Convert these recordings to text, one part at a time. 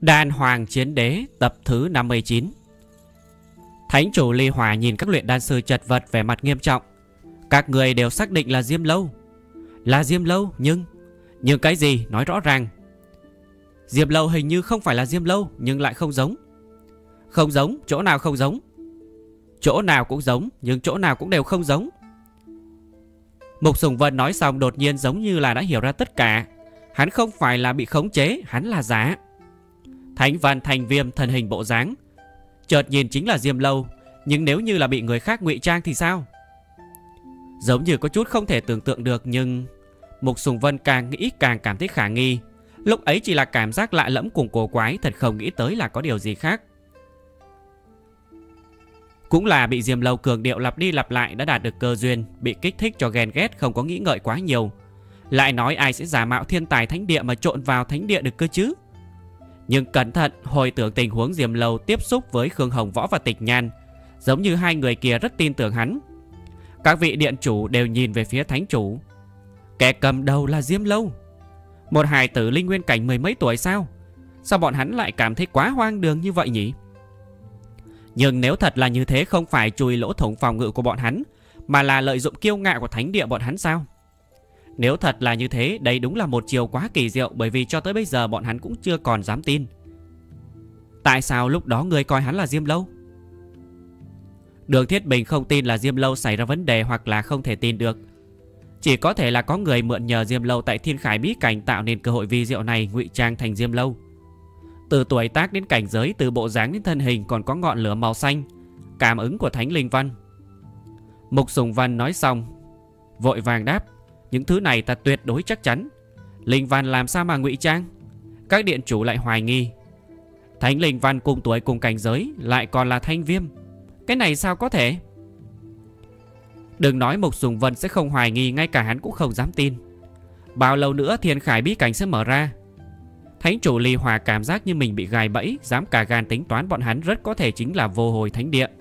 Đan Hoàng Chiến Đế tập thứ 59. Thánh chủ Ly Hỏa nhìn các luyện đan sư chật vật vẻ mặt nghiêm trọng. Các người đều xác định là Diêm Lâu. Là Diêm Lâu nhưng cái gì nói rõ ràng. Diêm Lâu hình như không phải là Diêm Lâu, nhưng lại không giống. Không giống, chỗ nào không giống? Chỗ nào cũng giống, nhưng chỗ nào cũng đều không giống. Mục Sùng Vân nói xong đột nhiên giống như là đã hiểu ra tất cả. Hắn không phải là bị khống chế, hắn là giả. Thánh Văn Thành Viêm thân hình bộ dáng, chợt nhìn chính là Diêm Lâu, nhưng nếu như là bị người khác ngụy trang thì sao? Giống như có chút không thể tưởng tượng được, nhưng Mục Sùng Vân càng nghĩ càng cảm thấy khả nghi. Lúc ấy chỉ là cảm giác lạ lẫm cùng cổ quái, thật không nghĩ tới là có điều gì khác. Cũng là bị Diêm Lâu cường điệu lặp đi lặp lại đã đạt được cơ duyên, bị kích thích cho ghen ghét, không có nghĩ ngợi quá nhiều. Lại nói ai sẽ giả mạo thiên tài thánh địa mà trộn vào thánh địa được cơ chứ? Nhưng cẩn thận hồi tưởng tình huống Diêm Lâu tiếp xúc với Khương Hồng Võ và Tịch Nhan, giống như hai người kia rất tin tưởng hắn. Các vị điện chủ đều nhìn về phía thánh chủ. Kẻ cầm đầu là Diêm Lâu, một hài tử linh nguyên cảnh mười mấy tuổi sao? Sao bọn hắn lại cảm thấy quá hoang đường như vậy nhỉ? Nhưng nếu thật là như thế, không phải chui lỗ thủng phòng ngự của bọn hắn, mà là lợi dụng kiêu ngạo của thánh địa bọn hắn sao? Nếu thật là như thế, đây đúng là một chiều quá kỳ diệu, bởi vì cho tới bây giờ bọn hắn cũng chưa còn dám tin. Tại sao lúc đó người coi hắn là Diêm Lâu? Đường Thiết Bình không tin là Diêm Lâu xảy ra vấn đề, hoặc là không thể tin được. Chỉ có thể là có người mượn nhờ Diêm Lâu tại Thiên Khải bí cảnh tạo nên cơ hội vi diệu này, ngụy trang thành Diêm Lâu. Từ tuổi tác đến cảnh giới, từ bộ dáng đến thân hình, còn có ngọn lửa màu xanh, cảm ứng của Thánh Linh Văn. Mục Sùng Văn nói xong vội vàng đáp: những thứ này ta tuyệt đối chắc chắn. Linh Văn làm sao mà ngụy trang? Các điện chủ lại hoài nghi. Thánh Linh Văn cùng tuổi cùng cảnh giới, lại còn là Thanh Viêm, cái này sao có thể? Đừng nói Mục Sùng Vân sẽ không hoài nghi, ngay cả hắn cũng không dám tin. Bao lâu nữa Thiên Khải bí cảnh sẽ mở ra? Thánh chủ Ly Hỏa cảm giác như mình bị gài bẫy, dám cả gan tính toán bọn hắn rất có thể chính là Vô Hồi Thánh Địa.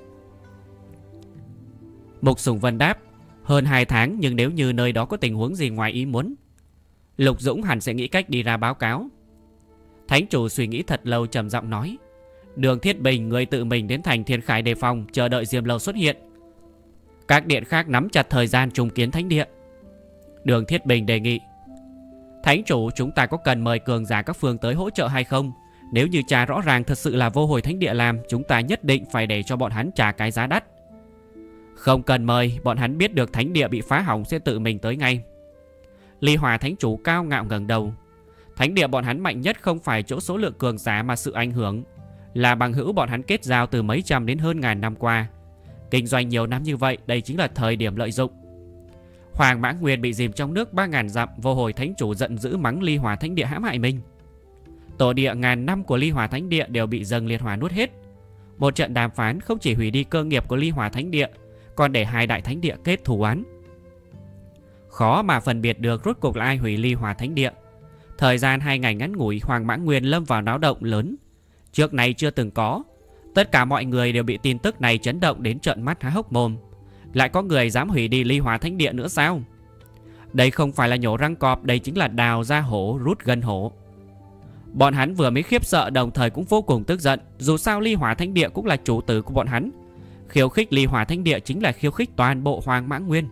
Mục Sùng Vân đáp: hơn 2 tháng, nhưng nếu như nơi đó có tình huống gì ngoài ý muốn, Lục Dũng hẳn sẽ nghĩ cách đi ra báo cáo. Thánh chủ suy nghĩ thật lâu trầm giọng nói: Đường Thiết Bình, người tự mình đến thành Thiên Khải đề phòng, chờ đợi Diêm Lâu xuất hiện. Các điện khác nắm chặt thời gian trùng kiến thánh địa. Đường Thiết Bình đề nghị: Thánh chủ, chúng ta có cần mời cường giả các phương tới hỗ trợ hay không? Nếu như tra rõ ràng thật sự là Vô Hồi Thánh Địa làm, chúng ta nhất định phải để cho bọn hắn trả cái giá đắt. Không cần mời, bọn hắn biết được thánh địa bị phá hỏng sẽ tự mình tới ngay. Ly Hỏa thánh chủ cao ngạo ngẩng đầu. Thánh địa bọn hắn mạnh nhất không phải chỗ số lượng cường giả, mà sự ảnh hưởng, là bằng hữu bọn hắn kết giao từ mấy trăm đến hơn ngàn năm qua. Kinh doanh nhiều năm như vậy, đây chính là thời điểm lợi dụng. Hoàng Mã Nguyên bị dìm trong nước 3000 dặm, Vô Hồi thánh chủ giận dữ mắng Ly Hỏa thánh địa hãm hại mình. Tổ địa ngàn năm của Ly Hỏa thánh địa đều bị dâng liệt hỏa nuốt hết. Một trận đàm phán không chỉ hủy đi cơ nghiệp của Ly Hỏa thánh địa, còn để hai đại thánh địa kết thù oán. Khó mà phân biệt được rốt cuộc là ai hủy Ly Hỏa thánh địa. Thời gian 2 ngày ngắn ngủi, Hoàng Mã Nguyên lâm vào náo động lớn trước này chưa từng có. Tất cả mọi người đều bị tin tức này chấn động đến trợn mắt há hốc mồm. Lại có người dám hủy đi Ly Hỏa thánh địa nữa sao? Đây không phải là nhổ răng cọp, đây chính là đào ra hổ rút gân hổ. Bọn hắn vừa mới khiếp sợ, đồng thời cũng vô cùng tức giận. Dù sao Ly Hỏa thánh địa cũng là chủ tử của bọn hắn. Khiêu khích Ly Hỏa thánh địa chính là khiêu khích toàn bộ Hoàng Mã Nguyên.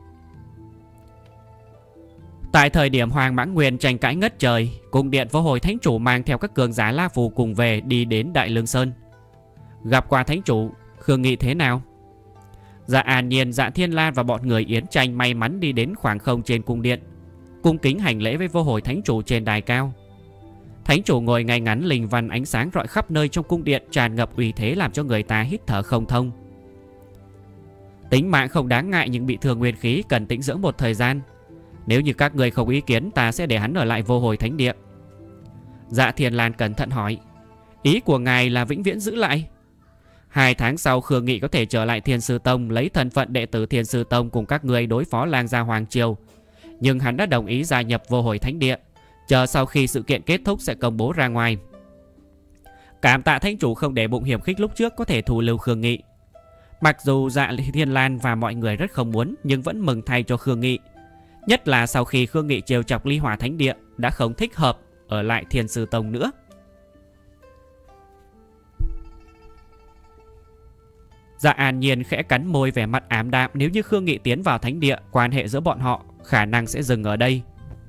Tại thời điểm Hoàng Mã Nguyên tranh cãi ngất trời, cung điện Vô Hồi thánh chủ mang theo các cường giả La Phù cùng về, đi đến Đại Lương Sơn. Gặp qua thánh chủ, Khương Nghị thế nào? Dạ An Nhiên, Dạ Thiên Lan và bọn người Yến Tranh may mắn đi đến khoảng không trên cung điện, cung kính hành lễ với Vô Hồi thánh chủ trên đài cao. Thánh chủ ngồi ngay ngắn, linh văn ánh sáng rọi khắp nơi trong cung điện, tràn ngập uy thế làm cho người ta hít thở không thông. Tính mạng không đáng ngại, nhưng bị thương nguyên khí cần tĩnh dưỡng một thời gian. Nếu như các người không ý kiến, ta sẽ để hắn ở lại Vô Hồi thánh địa. Dạ Thiên Lan cẩn thận hỏi: ý của ngài là vĩnh viễn giữ lại? 2 tháng sau Khương Nghị có thể trở lại Thiên Sư Tông, lấy thân phận đệ tử Thiên Sư Tông cùng các người đối phó Lang Gia Hoàng Triều. Nhưng hắn đã đồng ý gia nhập Vô Hồi thánh địa, chờ sau khi sự kiện kết thúc sẽ công bố ra ngoài. Cảm tạ thánh chủ không để bụng hiểm khích lúc trước, có thể thu lưu Khương Nghị. Mặc dù Dạ Thiên Lan và mọi người rất không muốn, nhưng vẫn mừng thay cho Khương Nghị. Nhất là sau khi Khương Nghị trêu chọc Ly Hỏa thánh địa, đã không thích hợp ở lại Thiên Sư Tông nữa. Dạ An Nhiên khẽ cắn môi, vẻ mặt ảm đạm. Nếu như Khương Nghị tiến vào thánh địa, quan hệ giữa bọn họ khả năng sẽ dừng ở đây.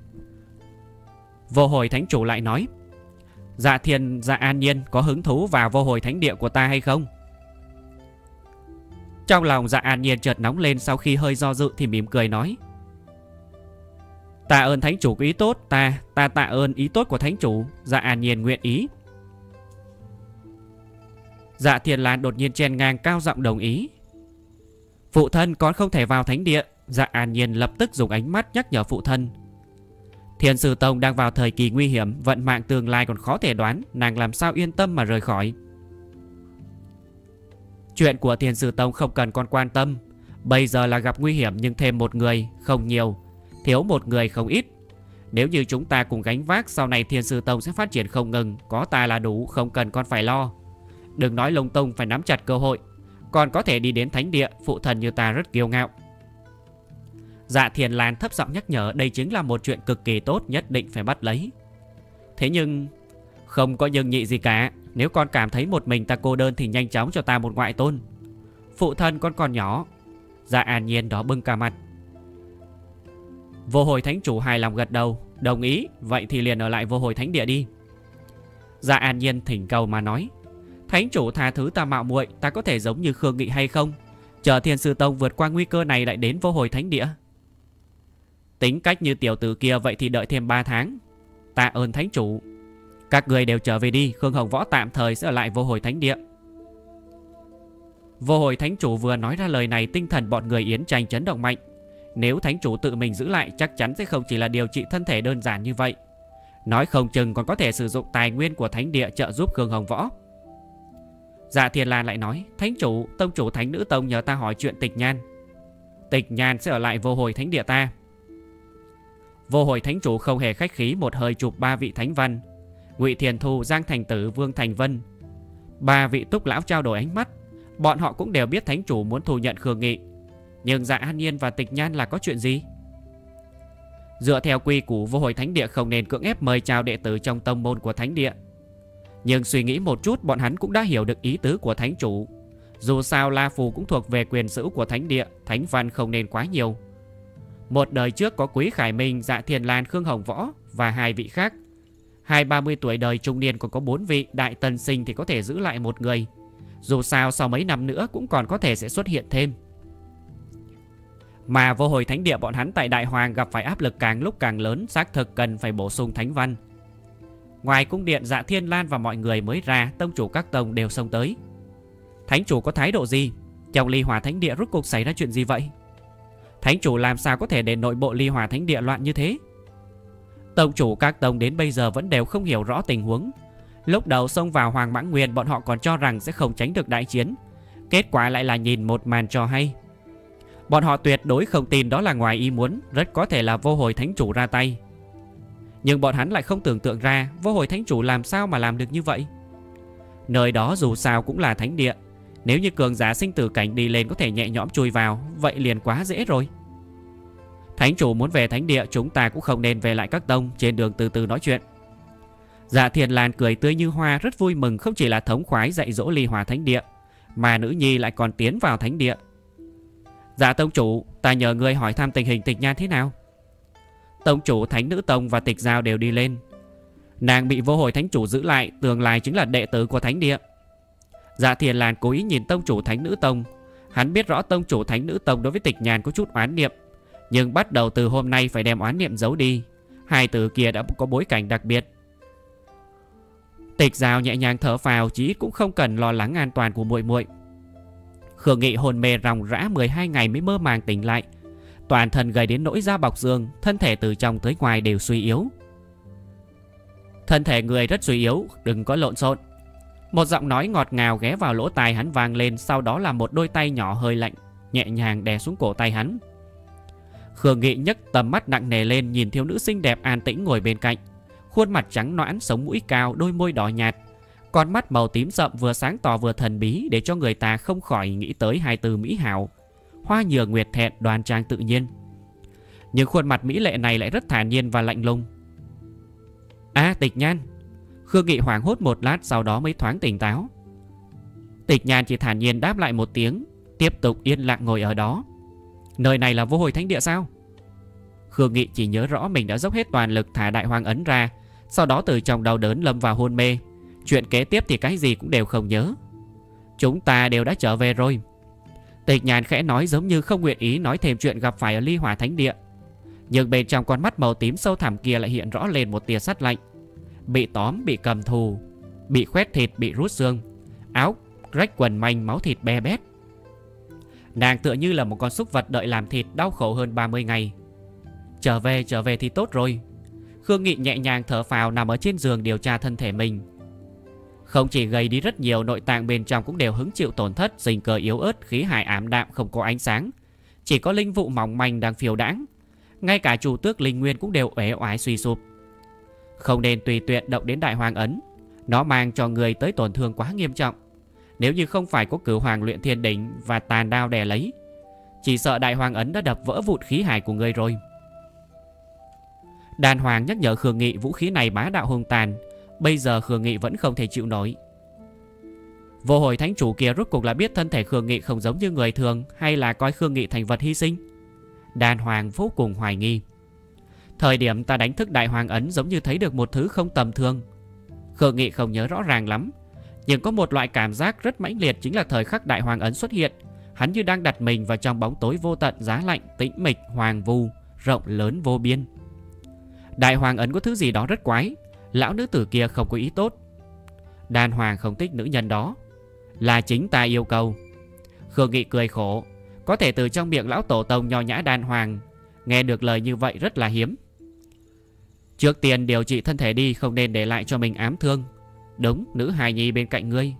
Vô Hồi Thánh Chủ lại nói: Dạ An Nhiên có hứng thú vào Vô Hồi Thánh Địa của ta hay không? Trong lòng Dạ An Nhiên chợt nóng lên, sau khi hơi do dự thì mỉm cười nói: Tạ ơn Thánh Chủ có ý tốt, ta tạ ơn ý tốt của Thánh Chủ. Dạ An Nhiên nguyện ý. Dạ Thiên Lan đột nhiên chen ngang, cao giọng đồng ý: Phụ thân, con không thể vào thánh địa. Dạ An Nhiên lập tức dùng ánh mắt nhắc nhở phụ thân. Thiên Sư Tông đang vào thời kỳ nguy hiểm, vận mạng tương lai còn khó thể đoán, nàng làm sao yên tâm mà rời khỏi. Chuyện của Thiên Sư Tông không cần con quan tâm. Bây giờ là gặp nguy hiểm, nhưng thêm một người không nhiều, thiếu một người không ít. Nếu như chúng ta cùng gánh vác, sau này Thiên Sư Tông sẽ phát triển không ngừng. Có ta là đủ, không cần con phải lo. Đừng nói lung tung, phải nắm chặt cơ hội. Còn có thể đi đến thánh địa, phụ thần như ta rất kiêu ngạo. Dạ Thiên Lan thấp giọng nhắc nhở, đây chính là một chuyện cực kỳ tốt, nhất định phải bắt lấy. Thế nhưng không có nhưng nhị gì cả. Nếu con cảm thấy một mình ta cô đơn thì nhanh chóng cho ta một ngoại tôn. Phụ thân con còn nhỏ. Dạ An Nhiên đó bưng cả mặt. Vô Hồi Thánh Chủ hài lòng gật đầu, đồng ý. Vậy thì liền ở lại Vô Hồi Thánh Địa đi. Dạ An Nhiên thỉnh cầu mà nói: Thánh Chủ tha thứ ta mạo muội, ta có thể giống như Khương Nghị hay không? Chờ Thiên Sư Tông vượt qua nguy cơ này lại đến Vô Hồi Thánh Địa. Tính cách như tiểu tử kia, vậy thì đợi thêm 3 tháng. Tạ ơn Thánh Chủ. Các người đều trở về đi, Khương Hồng Võ tạm thời sẽ ở lại Vô Hồi Thánh Địa. Vô Hồi Thánh Chủ vừa nói ra lời này, tinh thần bọn người Yến Tranh chấn động mạnh. Nếu Thánh Chủ tự mình giữ lại, chắc chắn sẽ không chỉ là điều trị thân thể đơn giản như vậy. Nói không chừng còn có thể sử dụng tài nguyên của Thánh Địa trợ giúp Khương Hồng Võ. Dạ Thiên Lan lại nói: Thánh Chủ, Tông Chủ Thánh Nữ Tông nhờ ta hỏi chuyện Tịch Nhan. Tịch Nhan sẽ ở lại Vô Hồi Thánh Địa ta. Vô Hồi Thánh Chủ không hề khách khí, một hơi chụp 3 vị thánh văn: Ngụy Thiền Thu, Giang Thành Tử, Vương Thành Vân. 3 vị túc lão trao đổi ánh mắt. Bọn họ cũng đều biết Thánh Chủ muốn thu nhận Khương Nghị. Nhưng Dạ An Nhiên và Tịch Nhan là có chuyện gì? Dựa theo quy củ, Vô Hồi Thánh Địa không nên cưỡng ép mời chào đệ tử trong tông môn của Thánh Địa. Nhưng suy nghĩ một chút, bọn hắn cũng đã hiểu được ý tứ của Thánh Chủ. Dù sao La Phù cũng thuộc về quyền sở của Thánh Địa, thánh văn không nên quá nhiều. Một đời trước có Quý Khải Minh, Dạ Thiên Lan, Khương Hồng Võ và 2 vị khác. 20-30 tuổi đời trung niên còn có 4 vị. Đại tân sinh thì có thể giữ lại 1 người. Dù sao sau mấy năm nữa cũng còn có thể sẽ xuất hiện thêm. Mà Vô Hồi Thánh Địa bọn hắn tại Đại Hoàng gặp phải áp lực càng lúc càng lớn, xác thực cần phải bổ sung thánh văn. Ngoài cung điện, Dạ Thiên Lan và mọi người mới ra, tông chủ các tông đều xông tới. Thánh Chủ có thái độ gì? Trong Ly Hỏa Thánh Địa rốt cuộc xảy ra chuyện gì vậy? Thánh Chủ làm sao có thể để nội bộ Ly Hỏa Thánh Địa loạn như thế? Tông chủ các tông đến bây giờ vẫn đều không hiểu rõ tình huống. Lúc đầu xông vào Hoàng Mãng Nguyên, bọn họ còn cho rằng sẽ không tránh được đại chiến. Kết quả lại là nhìn một màn trò hay. Bọn họ tuyệt đối không tin đó là ngoài ý muốn, rất có thể là Vô Hồi Thánh Chủ ra tay. Nhưng bọn hắn lại không tưởng tượng ra Vô Hồi Thánh Chủ làm sao mà làm được như vậy. Nơi đó dù sao cũng là thánh địa. Nếu như cường giả sinh tử cảnh đi lên có thể nhẹ nhõm chui vào, vậy liền quá dễ rồi. Thánh Chủ muốn về thánh địa, chúng ta cũng không nên về lại các tông, trên đường từ từ nói chuyện. Dạ Thiên Lan cười tươi như hoa, rất vui mừng, không chỉ là thống khoái dạy dỗ Ly Hỏa Thánh Địa, mà nữ nhi lại còn tiến vào thánh địa. Dạ Tông Chủ, ta nhờ ngươi hỏi thăm tình hình Tịch Nhan thế nào. Tông Chủ Thánh Nữ Tông và Tịch Giao đều đi lên. Nàng bị Vô Hồi Thánh Chủ giữ lại, tương lai chính là đệ tử của thánh địa. Dạ Thiên Lan cố ý nhìn Tông Chủ Thánh Nữ Tông. Hắn biết rõ Tông Chủ Thánh Nữ Tông đối với Tịch Nhan có chút oán niệm, nhưng bắt đầu từ hôm nay phải đem oán niệm giấu đi. Hai từ kia đã có bối cảnh đặc biệt. Tịch Giao nhẹ nhàng thở phào, chí ít cũng không cần lo lắng an toàn của muội muội. Khương Nghị hồn mê ròng rã 12 ngày mới mơ màng tỉnh lại. Toàn thân gầy đến nỗi da bọc xương, thân thể từ trong tới ngoài đều suy yếu. Thân thể người rất suy yếu, đừng có lộn xộn. Một giọng nói ngọt ngào ghé vào lỗ tai hắn vang lên, sau đó là một đôi tay nhỏ hơi lạnh nhẹ nhàng đè xuống cổ tay hắn. Khương Nghị nhấc tầm mắt nặng nề lên, nhìn thiếu nữ xinh đẹp an tĩnh ngồi bên cạnh. Khuôn mặt trắng nõn, sống mũi cao, đôi môi đỏ nhạt, con mắt màu tím sậm vừa sáng tỏ vừa thần bí, để cho người ta không khỏi nghĩ tới hai từ mỹ hảo: hoa nhường nguyệt thẹn, đoan trang tự nhiên. Nhưng khuôn mặt mỹ lệ này lại rất thản nhiên và lạnh lùng. Tịch Nhan. Khương Nghị hoảng hốt một lát, sau đó mới thoáng tỉnh táo. Tịch Nhan chỉ thản nhiên đáp lại một tiếng, tiếp tục yên lặng ngồi ở đó. Nơi này là Vô Hồi Thánh Địa sao? Khương Nghị chỉ nhớ rõ mình đã dốc hết toàn lực thả Đại Hoàng Ấn ra, sau đó từ trong đau đớn lâm vào hôn mê. Chuyện kế tiếp thì cái gì cũng đều không nhớ. Chúng ta đều đã trở về rồi. Tịch Nhan khẽ nói, giống như không nguyện ý nói thêm chuyện gặp phải ở Ly Hỏa Thánh Địa. Nhưng bên trong con mắt màu tím sâu thẳm kia lại hiện rõ lên một tia sắt lạnh. Bị tóm, bị cầm thù, bị khoét thịt, bị rút xương, áo rách quần manh, máu thịt be bét. Nàng tựa như là một con súc vật đợi làm thịt, đau khổ hơn 30 ngày. Trở về thì tốt rồi. Khương Nghị nhẹ nhàng thở phào, nằm ở trên giường điều tra thân thể mình. Không chỉ gầy đi rất nhiều, nội tạng bên trong cũng đều hứng chịu tổn thất, sinh cơ yếu ớt, khí hải ảm đạm không có ánh sáng, chỉ có linh vụ mỏng manh đang phiêu đãng. Ngay cả chủ tước linh nguyên cũng đều uể oải suy sụp. Không nên tùy tiện động đến Đại Hoàng Ấn, nó mang cho người tới tổn thương quá nghiêm trọng. Nếu như không phải có Cửu Hoàng Luyện Thiên Đỉnh và tàn đao đè lấy, chỉ sợ Đại Hoàng Ấn đã đập vỡ vụn khí hải của người rồi. Đàn Hoàng nhắc nhở Khương Nghị vũ khí này bá đạo hung tàn. Bây giờ Khương Nghị vẫn không thể chịu nổi. Vô Hồi Thánh Chủ kia rốt cuộc là biết thân thể Khương Nghị không giống như người thường, hay là coi Khương Nghị thành vật hy sinh? Đàn Hoàng vô cùng hoài nghi. Thời điểm ta đánh thức Đại Hoàng Ấn giống như thấy được một thứ không tầm thường. Khương Nghị không nhớ rõ ràng lắm, nhưng có một loại cảm giác rất mãnh liệt, chính là thời khắc Đại Hoàng Ấn xuất hiện, hắn như đang đặt mình vào trong bóng tối vô tận, giá lạnh, tĩnh mịch, hoàng vu, rộng lớn vô biên. Đại Hoàng Ấn có thứ gì đó rất quái. Lão nữ tử kia không có ý tốt. Đan Hoàng không thích nữ nhân đó, là chính ta yêu cầu. Khương Nghị cười khổ. Có thể từ trong miệng lão tổ tông nho nhã Đan Hoàng nghe được lời như vậy rất là hiếm. Trước tiên điều trị thân thể đi, không nên để lại cho mình ám thương. Đúng, nữ hài nhi bên cạnh ngươi.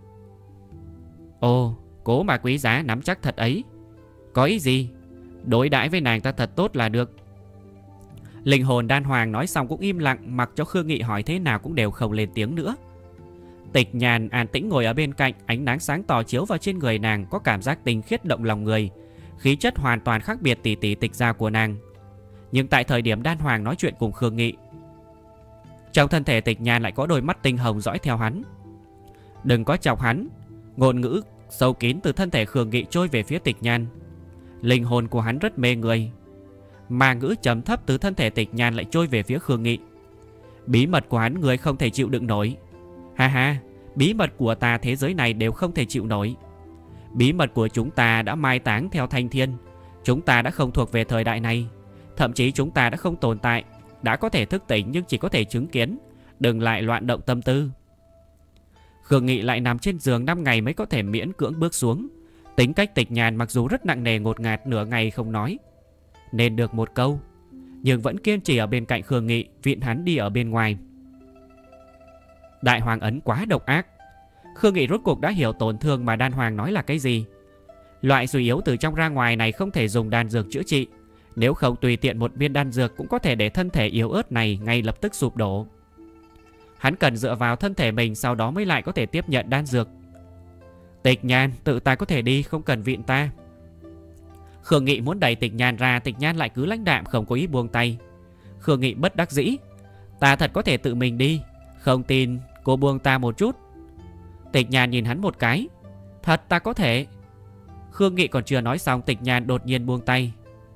Ồ, cố mà quý giá, nắm chắc thật ấy. Có ý gì? Đối đãi với nàng ta thật tốt là được. Linh hồn Đan Hoàng nói xong cũng im lặng, mặc cho Khương Nghị hỏi thế nào cũng đều không lên tiếng nữa. Tịch Nhàn an tĩnh ngồi ở bên cạnh, ánh nắng sáng tỏ chiếu vào trên người nàng, có cảm giác tinh khiết động lòng người, khí chất hoàn toàn khác biệt tỷ tỷ Tịch gia của nàng. Nhưng tại thời điểm Đan Hoàng nói chuyện cùng Khương Nghị, trong thân thể Tịch Nhàn lại có đôi mắt tinh hồng dõi theo hắn. Đừng có chọc hắn. Ngôn ngữ sâu kín từ thân thể Khương Nghị trôi về phía Tịch Nhàn. Linh hồn của hắn rất mê người. Mà ngữ trầm thấp từ thân thể Tịch Nhàn lại trôi về phía Khương Nghị. Bí mật của hắn người không thể chịu đựng nổi. Ha ha, bí mật của ta thế giới này đều không thể chịu nổi. Bí mật của chúng ta đã mai táng theo thanh thiên. Chúng ta đã không thuộc về thời đại này. Thậm chí chúng ta đã không tồn tại. Đã có thể thức tỉnh nhưng chỉ có thể chứng kiến. Đừng lại loạn động tâm tư. Khương Nghị lại nằm trên giường 5 ngày mới có thể miễn cưỡng bước xuống. Tính cách Tịch Nhàn mặc dù rất nặng nề ngột ngạt, nửa ngày không nói nên được một câu, nhưng vẫn kiên trì ở bên cạnh Khương Nghị, viện hắn đi ở bên ngoài. Đại Hoàng Ấn quá độc ác. Khương Nghị rốt cuộc đã hiểu tổn thương mà Đan Hoàng nói là cái gì. Loại suy yếu từ trong ra ngoài này không thể dùng đan dược chữa trị. Nếu không tùy tiện một viên đan dược cũng có thể để thân thể yếu ớt này ngay lập tức sụp đổ. Hắn cần dựa vào thân thể mình, sau đó mới lại có thể tiếp nhận đan dược. Tịch Nhàn, tự ta có thể đi, không cần viện ta. Khương Nghị muốn đẩy Tịch Nhàn ra, Tịch Nhàn lại cứ lãnh đạm không có ý buông tay. Khương Nghị bất đắc dĩ. Ta thật có thể tự mình đi. Không tin cô buông ta một chút. Tịch Nhàn nhìn hắn một cái. Thật ta có thể. Khương Nghị còn chưa nói xong, Tịch Nhàn đột nhiên buông tay.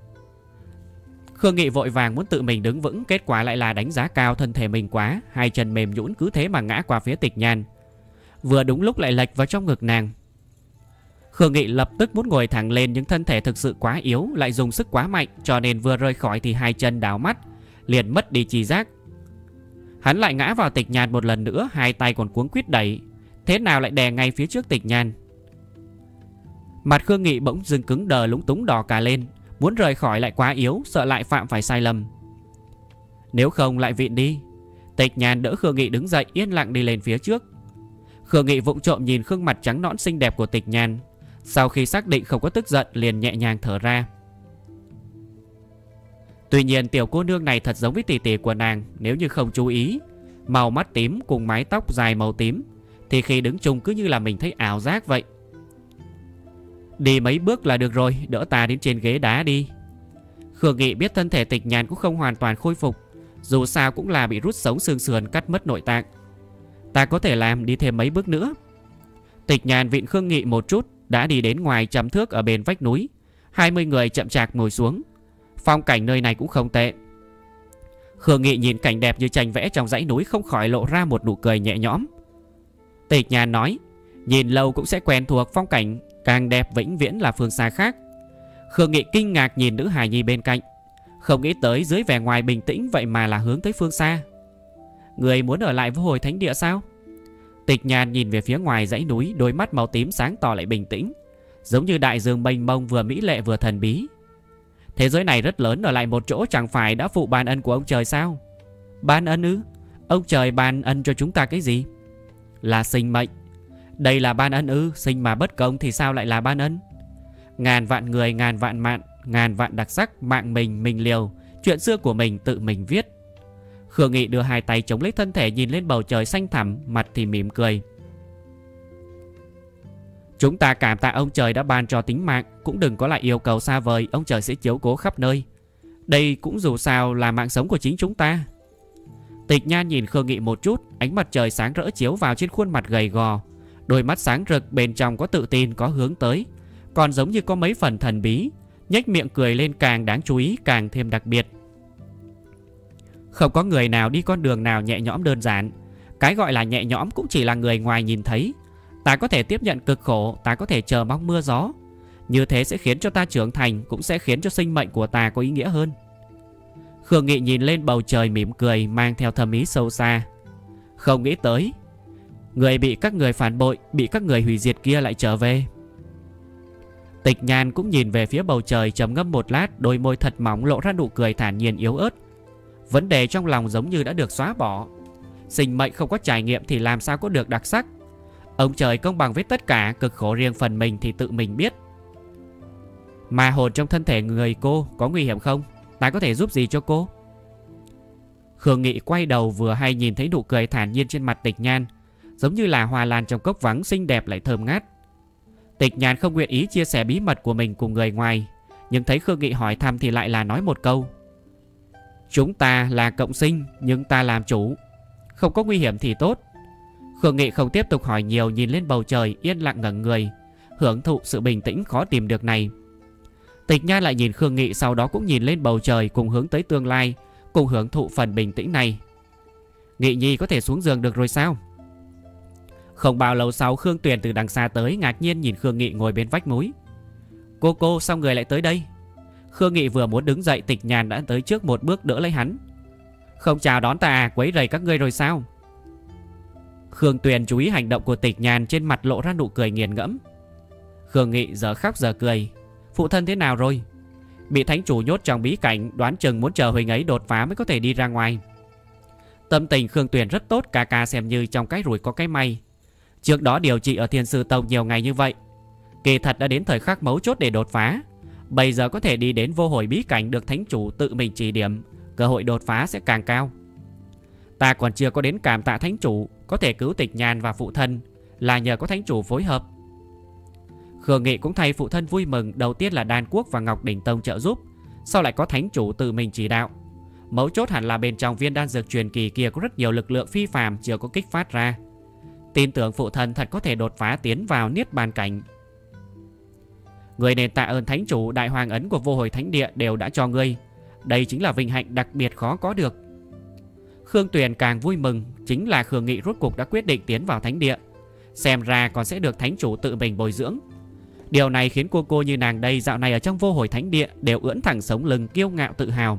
Khương Nghị vội vàng muốn tự mình đứng vững, kết quả lại là đánh giá cao thân thể mình quá, hai chân mềm nhũn cứ thế mà ngã qua phía Tịch Nhàn. Vừa đúng lúc lại lệch vào trong ngực nàng. Khương Nghị lập tức muốn ngồi thẳng lên, nhưng thân thể thực sự quá yếu, lại dùng sức quá mạnh, cho nên vừa rơi khỏi thì hai chân đảo mắt, liền mất đi tri giác. Hắn lại ngã vào Tịch Nhàn một lần nữa, hai tay còn cuống quýt đẩy, thế nào lại đè ngay phía trước Tịch Nhàn. Mặt Khương Nghị bỗng dưng cứng đờ, lúng túng đỏ cả lên, muốn rời khỏi lại quá yếu, sợ lại phạm phải sai lầm. Nếu không lại viện đi. Tịch Nhàn đỡ Khương Nghị đứng dậy, yên lặng đi lên phía trước. Khương Nghị vụng trộm nhìn gương mặt trắng nõn xinh đẹp của Tịch Nhàn, sau khi xác định không có tức giận liền nhẹ nhàng thở ra. Tuy nhiên tiểu cô nương này thật giống với tỷ tỷ của nàng, nếu như không chú ý, màu mắt tím cùng mái tóc dài màu tím, thì khi đứng chung cứ như là mình thấy ảo giác vậy. Đi mấy bước là được rồi, đỡ ta đến trên ghế đá đi. Khương Nghị biết thân thể Tịch Nhàn cũng không hoàn toàn khôi phục, dù sao cũng là bị rút sống xương sườn, cắt mất nội tạng. Ta có thể làm, đi thêm mấy bước nữa. Tịch Nhàn vịn Khương Nghị một chút, đã đi đến ngoài trăm thước ở bên vách núi. 20 người chậm chạp ngồi xuống. Phong cảnh nơi này cũng không tệ. Khương Nghị nhìn cảnh đẹp như tranh vẽ trong dãy núi, không khỏi lộ ra một nụ cười nhẹ nhõm. Tịch Nhàn nói, nhìn lâu cũng sẽ quen thuộc, phong cảnh càng đẹp vĩnh viễn là phương xa khác. Khương Nghị kinh ngạc nhìn nữ hài nhi bên cạnh, không nghĩ tới dưới vẻ ngoài bình tĩnh vậy mà là hướng tới phương xa. Người muốn ở lại Vô Hồi Thánh Địa sao? Tịch Nhàn nhìn về phía ngoài dãy núi, đôi mắt màu tím sáng tỏ lại bình tĩnh, giống như đại dương mênh mông, vừa mỹ lệ vừa thần bí. Thế giới này rất lớn, ở lại một chỗ chẳng phải đã phụ ban ân của ông trời sao? Ban ân ư? Ông trời ban ân cho chúng ta cái gì? Là sinh mệnh. Đây là ban ân ư? Sinh mà bất công thì sao lại là ban ân? Ngàn vạn người, ngàn vạn mạng, ngàn vạn đặc sắc, mạng mình liều, chuyện xưa của mình tự mình viết. Khương Nghị đưa hai tay chống lấy thân thể, nhìn lên bầu trời xanh thẳm, mặt thì mỉm cười. Chúng ta cảm tạ ông trời đã ban cho tính mạng, cũng đừng có lại yêu cầu xa vời, ông trời sẽ chiếu cố khắp nơi. Đây cũng dù sao là mạng sống của chính chúng ta. Tịch Nhan nhìn Khương Nghị một chút, ánh mặt trời sáng rỡ chiếu vào trên khuôn mặt gầy gò, đôi mắt sáng rực, bên trong có tự tin, có hướng tới, còn giống như có mấy phần thần bí. Nhếch miệng cười lên càng đáng chú ý, càng thêm đặc biệt. Không có người nào đi con đường nào nhẹ nhõm đơn giản. Cái gọi là nhẹ nhõm cũng chỉ là người ngoài nhìn thấy. Ta có thể tiếp nhận cực khổ, ta có thể chờ mong mưa gió. Như thế sẽ khiến cho ta trưởng thành, cũng sẽ khiến cho sinh mệnh của ta có ý nghĩa hơn. Khương Nghị nhìn lên bầu trời mỉm cười, mang theo thâm ý sâu xa. Không nghĩ tới người bị các người phản bội, bị các người hủy diệt kia lại trở về. Tịch Nhàn cũng nhìn về phía bầu trời, trầm ngâm một lát, đôi môi thật mỏng lộ ra nụ cười thản nhiên yếu ớt. Vấn đề trong lòng giống như đã được xóa bỏ. Sinh mệnh không có trải nghiệm thì làm sao có được đặc sắc. Ông trời công bằng với tất cả, cực khổ riêng phần mình thì tự mình biết. Mà hồn trong thân thể người cô có nguy hiểm không? Ta có thể giúp gì cho cô? Khương Nghị quay đầu vừa hay nhìn thấy nụ cười thản nhiên trên mặt Tịch Nhan, giống như là hoa lan trong cốc vắng, xinh đẹp lại thơm ngát. Tịch Nhan không nguyện ý chia sẻ bí mật của mình cùng người ngoài, nhưng thấy Khương Nghị hỏi thăm thì lại là nói một câu: chúng ta là cộng sinh, nhưng ta làm chủ, không có nguy hiểm thì tốt. Khương Nghị không tiếp tục hỏi nhiều, nhìn lên bầu trời, yên lặng ngẩng người, hưởng thụ sự bình tĩnh khó tìm được này. Tịch Nhan lại nhìn Khương Nghị, sau đó cũng nhìn lên bầu trời, cùng hướng tới tương lai, cùng hưởng thụ phần bình tĩnh này. Nghị nhi có thể xuống giường được rồi sao? Không bao lâu sau, Khương Tuyền từ đằng xa tới, ngạc nhiên nhìn Khương Nghị ngồi bên vách núi. Cô sao người lại tới đây? Khương Nghị vừa muốn đứng dậy, Tịch Nhàn đã tới trước một bước đỡ lấy hắn. Không chào đón ta à, quấy rầy các ngươi rồi sao? Khương Tuyền chú ý hành động của Tịch Nhàn, trên mặt lộ ra nụ cười nghiền ngẫm. Khương Nghị giờ khóc giờ cười. Phụ thân thế nào rồi? Bị thánh chủ nhốt trong bí cảnh, đoán chừng muốn chờ huynh ấy đột phá mới có thể đi ra ngoài. Tâm tình Khương Tuyền rất tốt, ca xem như trong cái rủi có cái may. Trước đó điều trị ở Thiên Sư Tông nhiều ngày như vậy, kỳ thật đã đến thời khắc mấu chốt để đột phá. Bây giờ có thể đi đến vô hồi bí cảnh, được thánh chủ tự mình chỉ điểm, cơ hội đột phá sẽ càng cao. Ta còn chưa có đến cảm tạ thánh chủ, có thể cứu Tịch Nhàn và phụ thân là nhờ có thánh chủ phối hợp. Khương Nghị cũng thay phụ thân vui mừng, đầu tiên là Đan Quốc và Ngọc Đỉnh Tông trợ giúp, sau lại có thánh chủ tự mình chỉ đạo. Mấu chốt hẳn là bên trong viên đan dược truyền kỳ kia có rất nhiều lực lượng phi phàm chưa có kích phát ra. Tin tưởng phụ thân thật có thể đột phá tiến vào niết bàn cảnh. Người nên tạ ơn thánh chủ, đại hoàng ấn của vô hồi thánh địa đều đã cho ngươi. Đây chính là vinh hạnh đặc biệt khó có được. Khương Tuyền càng vui mừng, chính là Khương Nghị rốt cục đã quyết định tiến vào thánh địa, xem ra còn sẽ được thánh chủ tự mình bồi dưỡng. Điều này khiến cô như nàng đây dạo này ở trong vô hồi thánh địa đều ưỡn thẳng sống lưng, kiêu ngạo tự hào.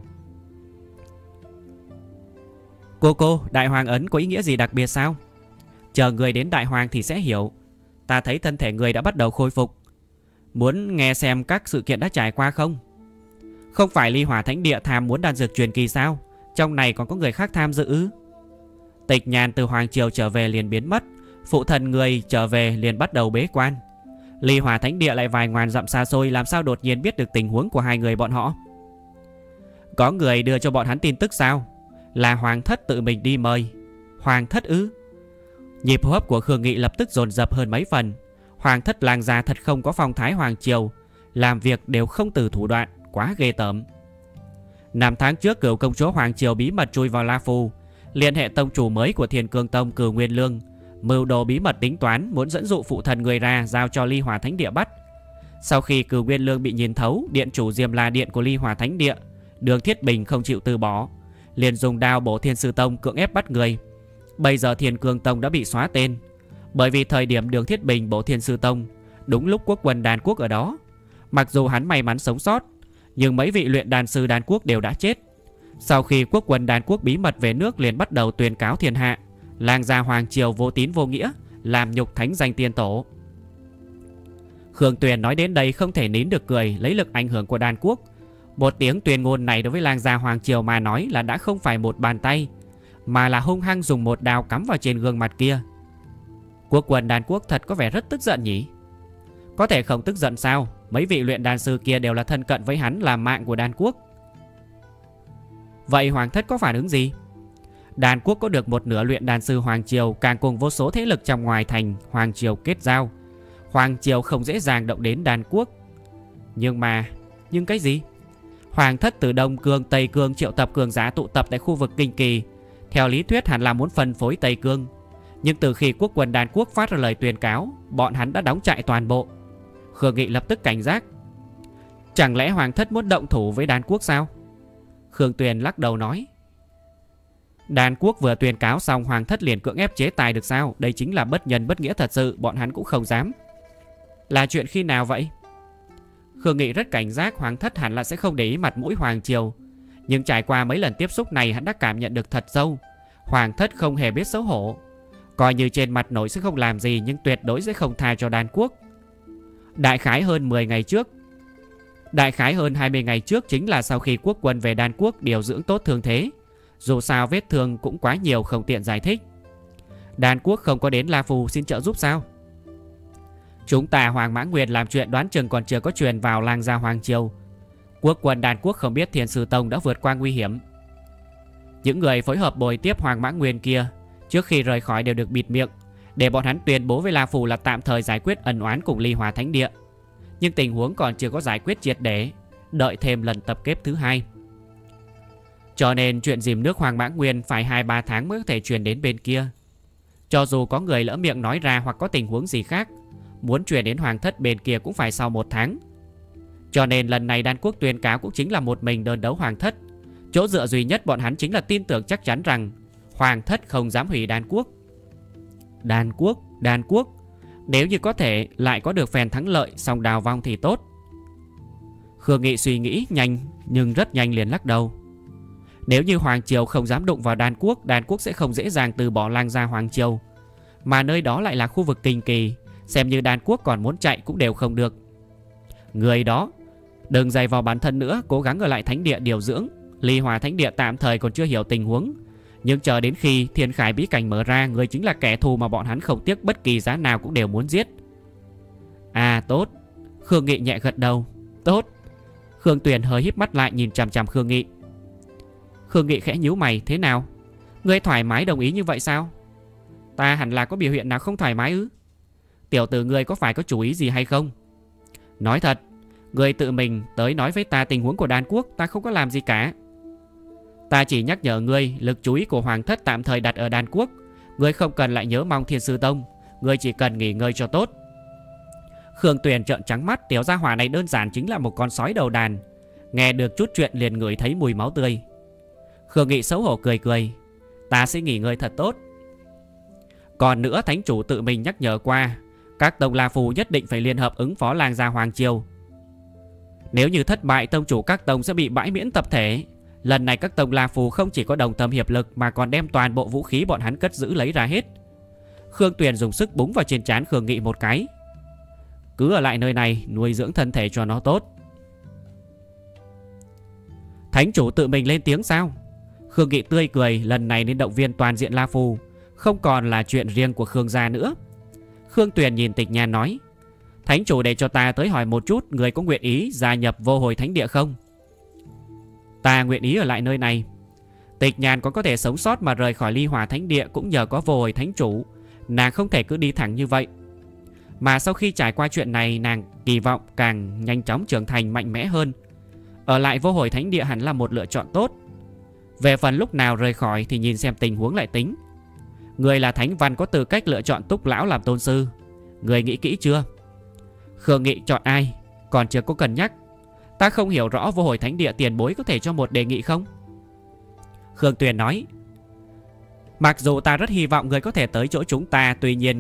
Cô, đại hoàng ấn có ý nghĩa gì đặc biệt sao? Chờ người đến đại hoàng thì sẽ hiểu. Ta thấy thân thể người đã bắt đầu khôi phục. Muốn nghe xem các sự kiện đã trải qua không? Không phải Ly Hỏa Thánh Địa tham muốn đan dược truyền kỳ sao? Trong này còn có người khác tham dự ư? Tịch Nhàn từ Hoàng Triều trở về liền biến mất, phụ thần người trở về liền bắt đầu bế quan. Ly Hỏa Thánh Địa lại vài ngàn dặm xa xôi, làm sao đột nhiên biết được tình huống của hai người bọn họ? Có người đưa cho bọn hắn tin tức sao? Là Hoàng thất tự mình đi mời. Hoàng thất ư? Nhịp hô hấp của Khương Nghị lập tức dồn dập hơn mấy phần. Hoàng thất làng già thật không có phong thái Hoàng Triều, làm việc đều không từ thủ đoạn, quá ghê tởm. 5 tháng trước, Cửu công chúa Hoàng Triều bí mật chui vào La Phù, liên hệ tông chủ mới của Thiên Cương Tông Cửu Nguyên Lương, mưu đồ bí mật tính toán, muốn dẫn dụ phụ thần người ra giao cho Ly Hỏa Thánh Địa bắt. Sau khi Cửu Nguyên Lương bị nhìn thấu, điện chủ Diêm La Điện của Ly Hỏa Thánh Địa, Đường Thiết Bình không chịu từ bỏ, liền dùng đao bổ Thiên Sư Tông cưỡng ép bắt người. Bây giờ Thiên Cương Tông đã bị xóa tên, bởi vì thời điểm Đường Thiết Bình bổ Thiên Sư Tông, đúng lúc quốc quân đan quốc ở đó. Mặc dù hắn may mắn sống sót, nhưng mấy vị luyện đan sư đan quốc đều đã chết. Sau khi quốc quân đan quốc bí mật về nước, liền bắt đầu tuyên cáo thiên hạ, lang gia hoàng triều vô tín vô nghĩa, làm nhục thánh danh tiên tổ. Khương Tuyền nói đến đây không thể nín được cười, lấy lực ảnh hưởng của đan quốc. Một tiếng tuyên ngôn này đối với lang gia hoàng triều mà nói là đã không phải một bàn tay, mà là hung hăng dùng một đao cắm vào trên gương mặt kia. Quốc quân đan quốc thật có vẻ rất tức giận nhỉ? Có thể không tức giận sao? Mấy vị luyện đan sư kia đều là thân cận với hắn, là mạng của đan quốc. Vậy hoàng thất có phản ứng gì? Đan quốc có được một nửa luyện đan sư hoàng triều, càng cùng vô số thế lực trong ngoài thành hoàng triều kết giao. Hoàng triều không dễ dàng động đến đan quốc. Nhưng cái gì? Hoàng thất từ Đông Cương, Tây Cương triệu tập cường giả tụ tập tại khu vực Kinh Kỳ. Theo lý thuyết hẳn là muốn phân phối Tây Cương, nhưng từ khi quốc quân đan quốc phát ra lời tuyên cáo, bọn hắn đã đóng trại toàn bộ. Khương Nghị lập tức cảnh giác. Chẳng lẽ hoàng thất muốn động thủ với đan quốc sao? Khương Tuyền lắc đầu nói, đan quốc vừa tuyên cáo xong, hoàng thất liền cưỡng ép chế tài được sao? Đây chính là bất nhân bất nghĩa thật sự, bọn hắn cũng không dám. Là chuyện khi nào vậy? Khương Nghị rất cảnh giác, hoàng thất hẳn là sẽ không để ý mặt mũi hoàng triều. Nhưng trải qua mấy lần tiếp xúc này, hắn đã cảm nhận được thật sâu, hoàng thất không hề biết xấu hổ. Coi như trên mặt nổi sẽ không làm gì, nhưng tuyệt đối sẽ không tha cho đan quốc. Đại khái hơn 20 ngày trước chính là sau khi quốc quân về đan quốc điều dưỡng tốt thương thế. Dù sao vết thương cũng quá nhiều, không tiện giải thích. Đan quốc không có đến La Phù xin trợ giúp sao? Chúng ta Hoàng Mã Nguyên làm chuyện đoán chừng còn chưa có truyền vào lang gia hoàng triều. Quốc quân đan quốc không biết Thiên Sư Tông đã vượt qua nguy hiểm. Những người phối hợp bồi tiếp Hoàng Mã Nguyên kia trước khi rời khỏi đều được bịt miệng, để bọn hắn tuyên bố với La Phù là tạm thời giải quyết ân oán cùng Ly Hỏa Thánh Địa. Nhưng tình huống còn chưa có giải quyết triệt để, đợi thêm lần tập kết thứ 2. Cho nên chuyện dìm nước Hoàng Mã Nguyên phải 2-3 tháng mới có thể truyền đến bên kia. Cho dù có người lỡ miệng nói ra hoặc có tình huống gì khác, muốn truyền đến hoàng thất bên kia cũng phải sau 1 tháng. Cho nên lần này đan quốc tuyên cáo cũng chính là một mình đơn đấu hoàng thất. Chỗ dựa duy nhất bọn hắn chính là tin tưởng chắc chắn rằng hoàng thất không dám hủy đan quốc. Đan quốc, nếu như có thể lại có được phen thắng lợi xong đào vong thì tốt. Khương Nghị suy nghĩ nhanh, nhưng rất nhanh liền lắc đầu. Nếu như hoàng triều không dám đụng vào đan quốc sẽ không dễ dàng từ bỏ lang gia hoàng triều. Mà nơi đó lại là khu vực Kinh Kỳ, xem như đan quốc còn muốn chạy cũng đều không được. Người đó đừng dày vào bản thân nữa, cố gắng ở lại thánh địa điều dưỡng. Ly Hỏa Thánh Địa tạm thời còn chưa hiểu tình huống, nhưng chờ đến khi Thiên Khải bí cảnh mở ra, người chính là kẻ thù mà bọn hắn không tiếc bất kỳ giá nào cũng đều muốn giết. À tốt. Khương Nghị nhẹ gật đầu. Tốt. Khương Tuyền hơi híp mắt lại nhìn chằm chằm Khương Nghị. Khương Nghị khẽ nhíu mày. Thế nào? Ngươi thoải mái đồng ý như vậy sao? Ta hẳn là có biểu hiện nào không thoải mái ư? Tiểu tử ngươi có phải có chủ ý gì hay không? Nói thật, ngươi tự mình tới nói với ta tình huống của đan quốc, ta không có làm gì cả. Ta chỉ nhắc nhở ngươi, lực chú ý của hoàng thất tạm thời đặt ở đan quốc. Ngươi không cần lại nhớ mong Thiên Sư Tông, ngươi chỉ cần nghỉ ngơi cho tốt. Khương Tuyền trợn trắng mắt, tiểu gia hỏa này đơn giản chính là một con sói đầu đàn. Nghe được chút chuyện liền ngửi thấy mùi máu tươi. Khương Nghị xấu hổ cười cười. Ta sẽ nghỉ ngơi thật tốt. Còn nữa, thánh chủ tự mình nhắc nhở qua, các tông La Phù nhất định phải liên hợp ứng phó lang gia hoàng triều. Nếu như thất bại, tông chủ các tông sẽ bị bãi miễn tập thể. Lần này các tông La Phù không chỉ có đồng tâm hiệp lực, mà còn đem toàn bộ vũ khí bọn hắn cất giữ lấy ra hết. Khương Tuyền dùng sức búng vào trên trán Khương Nghị một cái. Cứ ở lại nơi này nuôi dưỡng thân thể cho nó tốt. Thánh chủ tự mình lên tiếng sao? Khương Nghị tươi cười, lần này nên động viên toàn diện La Phù, không còn là chuyện riêng của Khương gia nữa. Khương Tuyền nhìn Tịch Nhan nói, thánh chủ để cho ta tới hỏi một chút, người có nguyện ý gia nhập Vô Hồi Thánh Địa không? Ta nguyện ý ở lại nơi này. Tịch Nhan có thể sống sót mà rời khỏi Ly Hỏa Thánh Địa cũng nhờ có Vô Hồi Thánh Chủ. Nàng không thể cứ đi thẳng như vậy. Mà sau khi trải qua chuyện này, nàng kỳ vọng càng nhanh chóng trưởng thành mạnh mẽ hơn. Ở lại Vô Hồi Thánh Địa hẳn là một lựa chọn tốt. Về phần lúc nào rời khỏi thì nhìn xem tình huống lại tính. Người là thánh văn có tư cách lựa chọn Túc lão làm tôn sư. Người nghĩ kỹ chưa? Khương Nghị chọn ai còn chưa có cân nhắc. Ta không hiểu rõ Vô Hồi Thánh Địa tiền bối có thể cho một đề nghị không? Khương Tuyền nói: mặc dù ta rất hy vọng người có thể tới chỗ chúng ta, tuy nhiên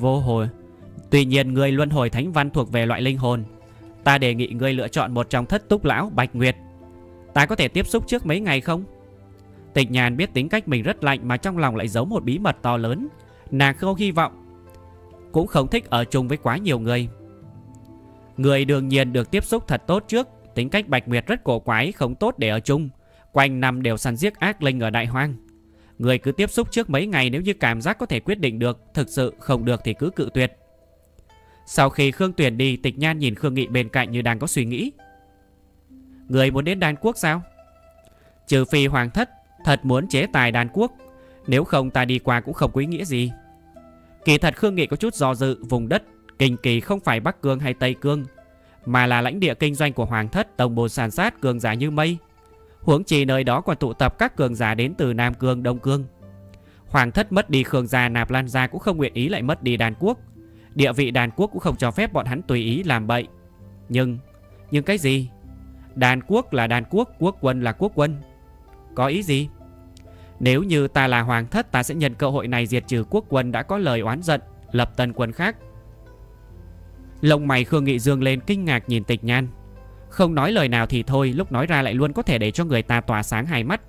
người luân hồi thánh văn thuộc về loại linh hồn. Ta đề nghị người lựa chọn một trong thất Túc lão, Bạch Nguyệt. Ta có thể tiếp xúc trước mấy ngày không? Tịch Nhàn biết tính cách mình rất lạnh mà trong lòng lại giấu một bí mật to lớn. Nàng không hy vọng, cũng không thích ở chung với quá nhiều người. Người đương nhiên được tiếp xúc thật tốt trước. Tính cách Bạch Nguyệt rất cổ quái, không tốt để ở chung. Quanh năm đều săn giết ác linh ở Đại Hoang. Người cứ tiếp xúc trước mấy ngày, nếu như cảm giác có thể quyết định được, thực sự không được thì cứ cự tuyệt. Sau khi Khương Tuyền đi, Tịch Nhan nhìn Khương Nghị bên cạnh như đang có suy nghĩ. Người muốn đến Đan Quốc sao? Trừ phi Hoàng thất thật muốn chế tài Đan Quốc, nếu không ta đi qua cũng không có ý nghĩa gì. Kỳ thật Khương Nghị có chút do dự. Vùng đất Kinh Kỳ không phải Bắc Cương hay Tây Cương, mà là lãnh địa kinh doanh của Hoàng thất, đồng bồn sàn sát cường giả như mây. Huống chi nơi đó còn tụ tập các cường giả đến từ Nam Cương, Đông Cương. Hoàng thất mất đi Khương gia, Nạp Lan gia cũng không nguyện ý lại mất đi Đan Quốc. Địa vị Đan Quốc cũng không cho phép bọn hắn tùy ý làm bậy. Nhưng cái gì? Đan Quốc là Đan Quốc, quốc quân là quốc quân. Có ý gì? Nếu như ta là Hoàng thất, ta sẽ nhân cơ hội này diệt trừ quốc quân đã có lời oán giận, lập tân quân khác. Lông mày Khương Nghị dương lên, kinh ngạc nhìn Tịch Nhan. Không nói lời nào thì thôi, lúc nói ra lại luôn có thể để cho người ta tỏa sáng hai mắt.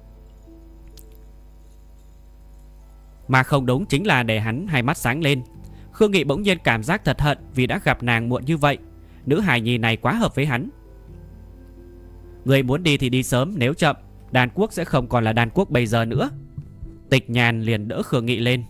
Mà không đúng chính là để hắn hai mắt sáng lên. Khương Nghị bỗng nhiên cảm giác thật hận vì đã gặp nàng muộn như vậy. Nữ hài nhi này quá hợp với hắn. Người muốn đi thì đi sớm, nếu chậm Đan Quốc sẽ không còn là Đan Quốc bây giờ nữa. Tịch Nhàn liền đỡ Khương Nghị lên.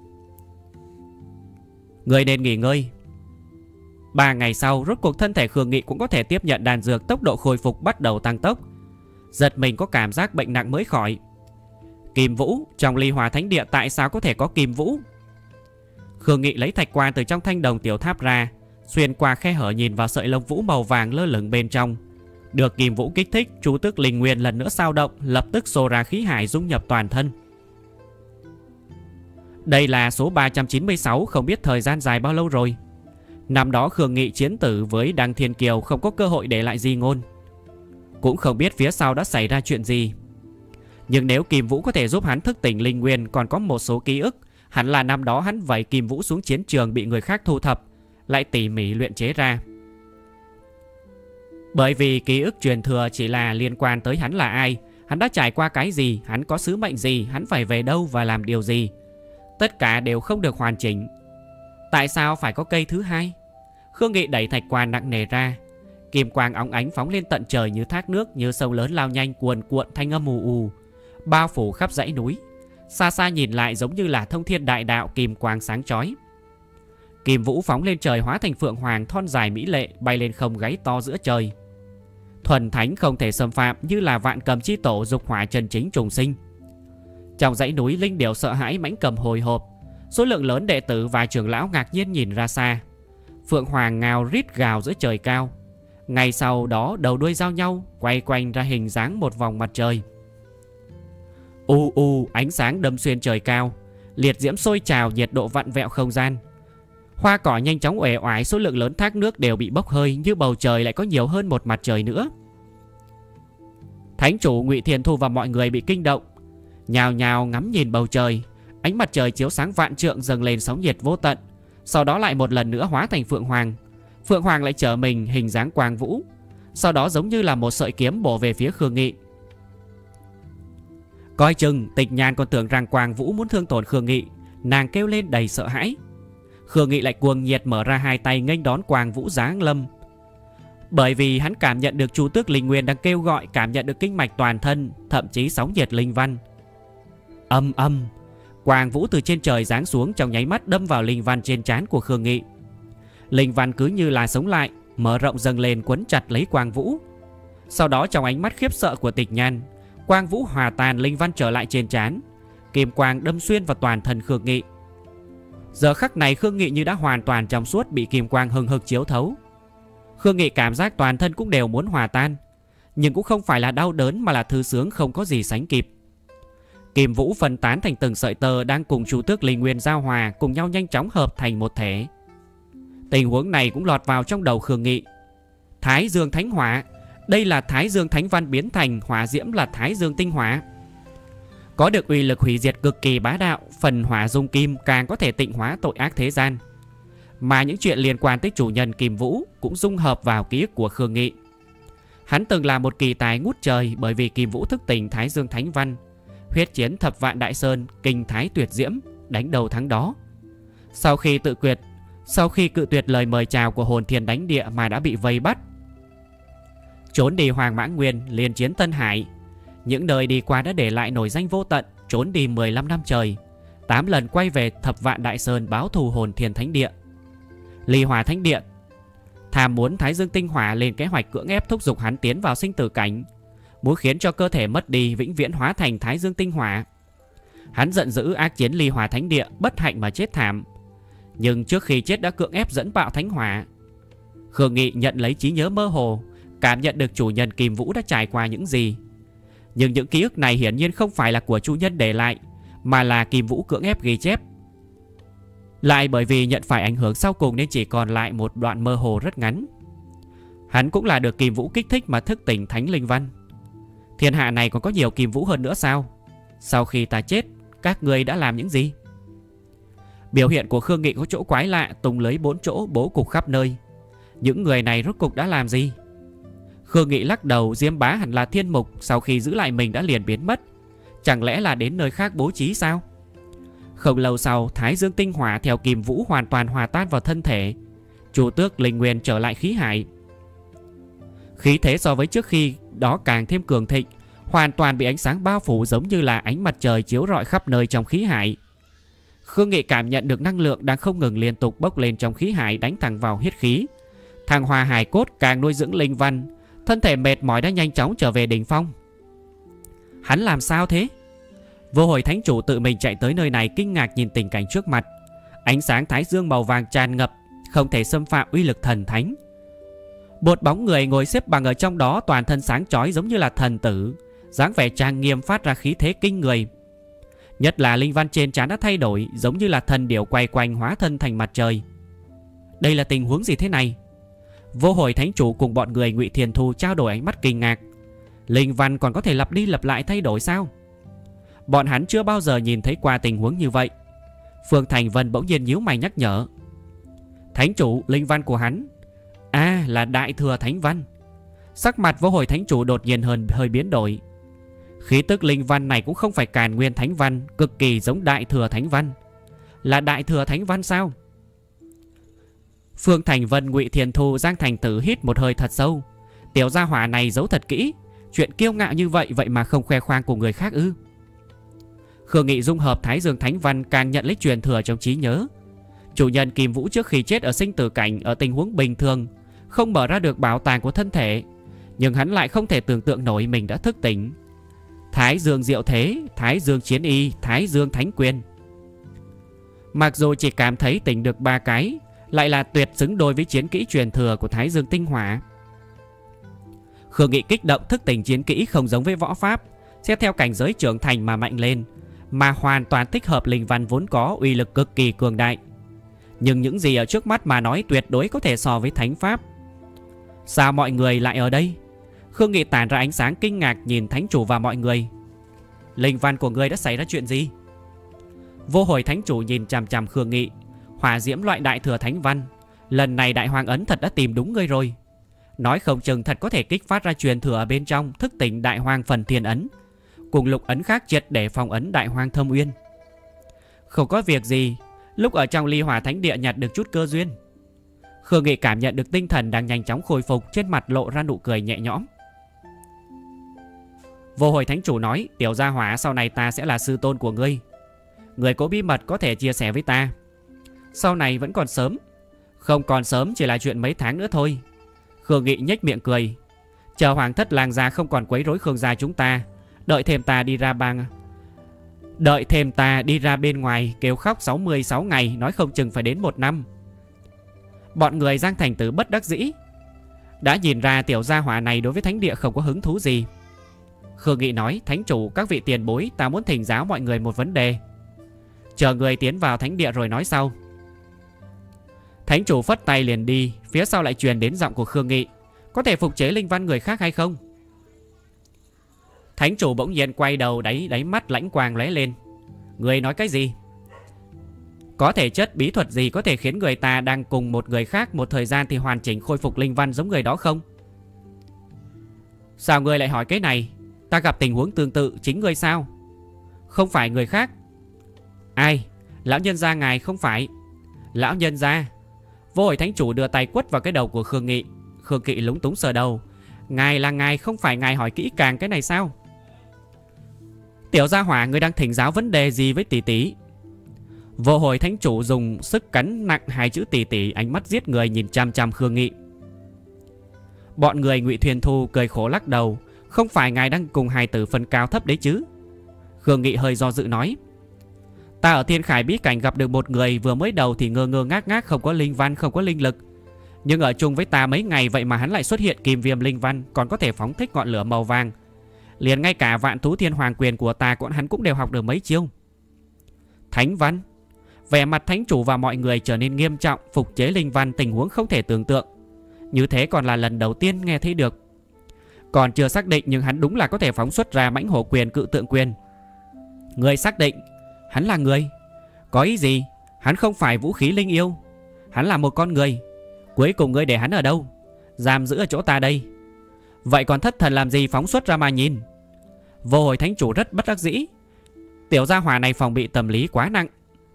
Người nên nghỉ ngơi. 3 ngày sau, rốt cuộc thân thể Khương Nghị cũng có thể tiếp nhận đan dược, tốc độ khôi phục bắt đầu tăng tốc. Giật mình có cảm giác bệnh nặng mới khỏi. Kim Vũ, trong Ly Hòa Thánh Địa tại sao có thể có Kim Vũ? Khương Nghị lấy thạch quan từ trong thanh đồng tiểu tháp ra, xuyên qua khe hở nhìn vào sợi lông vũ màu vàng lơ lửng bên trong. Được Kim Vũ kích thích, Chu Tước Linh Nguyên lần nữa sao động, lập tức xô ra khí hải dung nhập toàn thân. Đây là số 396, không biết thời gian dài bao lâu rồi. Năm đó Khương Nghị chiến tử với Đăng Thiên Kiều, không có cơ hội để lại di ngôn. Cũng không biết phía sau đã xảy ra chuyện gì. Nhưng nếu Kim Vũ có thể giúp hắn thức tỉnh linh nguyên, còn có một số ký ức, hẳn là năm đó hắn vẩy Kim Vũ xuống chiến trường bị người khác thu thập, lại tỉ mỉ luyện chế ra. Bởi vì ký ức truyền thừa chỉ là liên quan tới hắn là ai, hắn đã trải qua cái gì, hắn có sứ mệnh gì, hắn phải về đâu và làm điều gì. Tất cả đều không được hoàn chỉnh. Tại sao phải có cây thứ hai? Khương Nghị đẩy thạch quan nặng nề ra. Kim quang óng ánh phóng lên tận trời như thác nước, như sông lớn lao nhanh cuồn cuộn, thanh âm ù ù, bao phủ khắp dãy núi. Xa xa nhìn lại giống như là thông thiên đại đạo, kim quang sáng chói. Kim Vũ phóng lên trời hóa thành phượng hoàng thon dài mỹ lệ, bay lên không gáy to giữa trời. Thuần thánh không thể xâm phạm, như là vạn cầm chi tổ dục hỏa chân chính trùng sinh. Trong dãy núi, linh điểu sợ hãi mãnh cầm hồi hộp. Số lượng lớn đệ tử và trưởng lão ngạc nhiên nhìn ra xa. Phượng hoàng ngao rít gào giữa trời cao. Ngay sau đó đầu đuôi giao nhau, quay quanh ra hình dáng một vòng mặt trời. U u, ánh sáng đâm xuyên trời cao, liệt diễm sôi trào, nhiệt độ vặn vẹo không gian. Hoa cỏ nhanh chóng uể oải, số lượng lớn thác nước đều bị bốc hơi, như bầu trời lại có nhiều hơn một mặt trời nữa. Thánh chủ Ngụy Thiền Thu và mọi người bị kinh động, nhào nhào ngắm nhìn bầu trời. Ánh mặt trời chiếu sáng vạn trượng, dâng lên sóng nhiệt vô tận. Sau đó lại một lần nữa hóa thành phượng hoàng. Phượng hoàng lại trở mình hình dáng quang vũ, sau đó giống như là một sợi kiếm bổ về phía Khương Nghị. Coi chừng, Tịch Nhàn còn tưởng rằng quang vũ muốn thương tổn Khương Nghị, nàng kêu lên đầy sợ hãi. Khương Nghị lại cuồng nhiệt mở ra hai tay nghênh đón quang vũ giáng lâm. Bởi vì hắn cảm nhận được Chu Tước Linh Nguyên đang kêu gọi, cảm nhận được kinh mạch toàn thân, thậm chí sóng nhiệt linh văn. Âm âm, quang vũ từ trên trời giáng xuống, trong nháy mắt đâm vào linh văn trên trán của Khương Nghị. Linh văn cứ như là sống lại, mở rộng dâng lên quấn chặt lấy quang vũ. Sau đó trong ánh mắt khiếp sợ của Tịch Nhan, quang vũ hòa tan, linh văn trở lại trên trán. Kim quang đâm xuyên vào toàn thân Khương Nghị. Giờ khắc này Khương Nghị như đã hoàn toàn trong suốt, bị kim quang hừng hực chiếu thấu. Khương Nghị cảm giác toàn thân cũng đều muốn hòa tan, nhưng cũng không phải là đau đớn mà là thư sướng không có gì sánh kịp. Kim vũ phân tán thành từng sợi tơ đang cùng Chu Tước Linh Nguyên giao hòa, cùng nhau nhanh chóng hợp thành một thể. Tình huống này cũng lọt vào trong đầu Khương Nghị. Thái Dương Thánh Hỏa, đây là Thái Dương Thánh Văn biến thành, hỏa diễm là Thái Dương Tinh Hỏa. Có được uy lực hủy diệt cực kỳ bá đạo, phần hỏa dung kim càng có thể tịnh hóa tội ác thế gian. Mà những chuyện liên quan tới chủ nhân Kim Vũ cũng dung hợp vào ký ức của Khương Nghị. Hắn từng là một kỳ tài ngút trời bởi vì Kim Vũ thức tỉnh Thái Dương Thánh Văn, huyết chiến thập vạn đại sơn, kinh thái tuyệt diễm, đánh đầu thắng đó. Sau khi cự tuyệt lời mời chào của hồn thiên đánh địa mà đã bị vây bắt, trốn đi Hoàng Mã Nguyên, liên chiến Tân Hải. Những đời đi qua đã để lại nổi danh vô tận, trốn đi 15 năm trời, 8 lần quay về thập vạn đại sơn báo thù hồn thiên thánh địa. Ly Hỏa Thánh Địa tham muốn Thái Dương Tinh Hỏa lên kế hoạch cưỡng ép thúc giục hắn tiến vào sinh tử cảnh, muốn khiến cho cơ thể mất đi vĩnh viễn hóa thành Thái Dương Tinh Hỏa. Hắn giận dữ ác chiến Ly Hỏa Thánh Địa, bất hạnh mà chết thảm. Nhưng trước khi chết đã cưỡng ép dẫn bạo thánh hỏa. Khương Nghị nhận lấy trí nhớ mơ hồ, cảm nhận được chủ nhân Kim Vũ đã trải qua những gì. Nhưng những ký ức này hiển nhiên không phải là của chủ nhân để lại, mà là Kim Vũ cưỡng ép ghi chép. Lại bởi vì nhận phải ảnh hưởng sau cùng nên chỉ còn lại một đoạn mơ hồ rất ngắn. Hắn cũng là được Kim Vũ kích thích mà thức tỉnh Thánh Linh Văn. Thiên hạ này còn có nhiều Kim Vũ hơn nữa sao? Sau khi ta chết, các ngươi đã làm những gì? Biểu hiện của Khương Nghị có chỗ quái lạ, tung lưới 4 chỗ bố cục khắp nơi. Những người này rốt cục đã làm gì? Khương Nghị lắc đầu, Diêm Bá hẳn là thiên mục, sau khi giữ lại mình đã liền biến mất. Chẳng lẽ là đến nơi khác bố trí sao? Không lâu sau, Thái Dương Tinh Hỏa theo Kim Vũ hoàn toàn hòa tan vào thân thể. Chu Tước Linh Nguyên trở lại khí hải. Khí thế so với trước khi đó càng thêm cường thịnh, hoàn toàn bị ánh sáng bao phủ, giống như là ánh mặt trời chiếu rọi khắp nơi trong khí hải. Khương Nghị cảm nhận được năng lượng đang không ngừng liên tục bốc lên trong khí hải, đánh thẳng vào huyết khí. Thằng Hoa Hải Cốt càng nuôi dưỡng linh văn, thân thể mệt mỏi đã nhanh chóng trở về đỉnh phong. Hắn làm sao thế? Vô Hồi Thánh Chủ tự mình chạy tới nơi này, kinh ngạc nhìn tình cảnh trước mặt. Ánh sáng thái dương màu vàng tràn ngập, không thể xâm phạm uy lực thần thánh. Một bóng người ngồi xếp bằng ở trong đó, toàn thân sáng chói giống như là thần tử, dáng vẻ trang nghiêm phát ra khí thế kinh người. Nhất là linh văn trên trán đã thay đổi, giống như là thần điểu quay quanh hóa thân thành mặt trời. Đây là tình huống gì thế này? Vô Hồi Thánh Chủ cùng bọn người Ngụy Thiền Thu trao đổi ánh mắt kinh ngạc. Linh văn còn có thể lặp đi lặp lại thay đổi sao? Bọn hắn chưa bao giờ nhìn thấy qua tình huống như vậy. Phương Thành Vân bỗng nhiên nhíu mày nhắc nhở. Thánh Chủ, linh văn của hắn là Đại Thừa Thánh Văn. Sắc mặt Vô Hồi Thánh Chủ đột nhiên hơi biến đổi. Khí tức linh văn này cũng không phải Càn Nguyên Thánh Văn, cực kỳ giống Đại Thừa Thánh Văn. Là Đại Thừa Thánh Văn sao? Phương Thành Vân, Ngụy Thiền Thu, Giang Thành Tử hít một hơi thật sâu. Tiểu gia hỏa này giấu thật kỹ, chuyện kiêu ngạo như vậy mà không khoe khoang của người khác ư? Khương Nghị dung hợp Thái Dương Thánh Văn, càng nhận lấy truyền thừa trong trí nhớ. Chủ nhân Kim Vũ trước khi chết ở sinh tử cảnh, ở tình huống bình thường không mở ra được bảo tàng của thân thể, nhưng hắn lại không thể tưởng tượng nổi mình đã thức tỉnh Thái Dương Diệu Thế, Thái Dương Chiến Y, Thái Dương Thánh Quyền. Mặc dù chỉ cảm thấy tỉnh được 3 cái, lại là tuyệt xứng đôi với chiến kỹ truyền thừa của Thái Dương Tinh Hỏa. Khương Nghị kích động, thức tỉnh chiến kỹ không giống với võ pháp, sẽ theo cảnh giới trưởng thành mà mạnh lên, mà hoàn toàn tích hợp linh văn vốn có, uy lực cực kỳ cường đại. Nhưng những gì ở trước mắt mà nói tuyệt đối có thể so với thánh pháp. Sao mọi người lại ở đây? Khương Nghị tản ra ánh sáng kinh ngạc nhìn Thánh Chủ và mọi người. Linh văn của ngươi đã xảy ra chuyện gì? Vô Hồi Thánh Chủ nhìn chằm chằm Khương Nghị. Hỏa diễm loại Đại Thừa Thánh Văn, lần này Đại Hoàng Ấn thật đã tìm đúng ngươi rồi. Nói không chừng thật có thể kích phát ra truyền thừa ở bên trong, thức tỉnh Đại Hoàng Phần Thiên Ấn, cùng lục ấn khác triệt để phong ấn Đại Hoàng Thâm Uyên. Không có việc gì, lúc ở trong Ly Hỏa Thánh Địa nhặt được chút cơ duyên. Khương Nghị cảm nhận được tinh thần đang nhanh chóng khôi phục, trên mặt lộ ra nụ cười nhẹ nhõm. Vô Hồi Thánh Chủ nói, tiểu gia hỏa, sau này ta sẽ là sư tôn của ngươi. Người có bí mật có thể chia sẻ với ta. Sau này vẫn còn sớm. Không còn sớm, chỉ là chuyện mấy tháng nữa thôi. Khương Nghị nhếch miệng cười. Chờ Hoàng thất làng gia không còn quấy rối Khương gia chúng ta, đợi thêm ta đi ra bên ngoài kêu khóc 66 ngày, nói không chừng phải đến 1 năm. Bọn người Giang Thành Tử bất đắc dĩ. Đã nhìn ra tiểu gia hỏa này đối với thánh địa không có hứng thú gì. Khương Nghị nói: Thánh chủ, các vị tiền bối, ta muốn thỉnh giáo mọi người một vấn đề. Chờ người tiến vào thánh địa rồi nói sau. Thánh chủ phất tay liền đi. Phía sau lại truyền đến giọng của Khương Nghị: Có thể phục chế linh văn người khác hay không? Thánh chủ bỗng nhiên quay đầu, đáy mắt lãnh quang lóe lên. Người nói cái gì? Có thể chất bí thuật gì có thể khiến người ta đang cùng một người khác một thời gian thì hoàn chỉnh khôi phục linh văn giống người đó không? Sao ngươi lại hỏi cái này? Ta gặp tình huống tương tự chính ngươi sao? Không phải người khác. Ai? Lão nhân gia ngài không phải. Lão nhân gia. Vô Hội thánh chủ đưa tay quất vào cái đầu của Khương Nghị. Khương Nghị lúng túng sờ đầu. Ngài là ngài, không phải ngài hỏi kỹ càng cái này sao? Tiểu gia hỏa, ngươi đang thỉnh giáo vấn đề gì với tỷ tỷ? Vô Hội thánh chủ dùng sức cắn nặng hai chữ tỷ tỷ, ánh mắt giết người nhìn chăm chăm Khương Nghị. Bọn người Ngụy Thuyền Thu cười khổ lắc đầu. Không phải ngài đang cùng hài tử phân cao thấp đấy chứ? Khương Nghị hơi do dự nói: Ta ở Thiên Khải bí cảnh gặp được một người, vừa mới đầu thì ngơ ngơ ngác ngác, không có linh văn, không có linh lực. Nhưng ở chung với ta mấy ngày, vậy mà hắn lại xuất hiện kim viêm linh văn, còn có thể phóng thích ngọn lửa màu vàng. Liền ngay cả vạn thú thiên hoàng quyền của ta hắn cũng đều học được mấy chiêu. Thánh văn. Vẻ mặt thánh chủ và mọi người trở nên nghiêm trọng. Phục chế linh văn tình huống không thể tưởng tượng. Như thế còn là lần đầu tiên nghe thấy được. Còn chưa xác định, nhưng hắn đúng là có thể phóng xuất ra mãnh hổ quyền, cự tượng quyền. Người xác định hắn là người? Có ý gì? Hắn không phải vũ khí linh yêu. Hắn là một con người. Cuối cùng ngươi để hắn ở đâu? Giam giữ ở chỗ ta đây. Vậy còn thất thần làm gì, phóng xuất ra mà nhìn. Vô Hội thánh chủ rất bất đắc dĩ. Tiểu gia hỏa này phòng bị tâm lý quá nặng.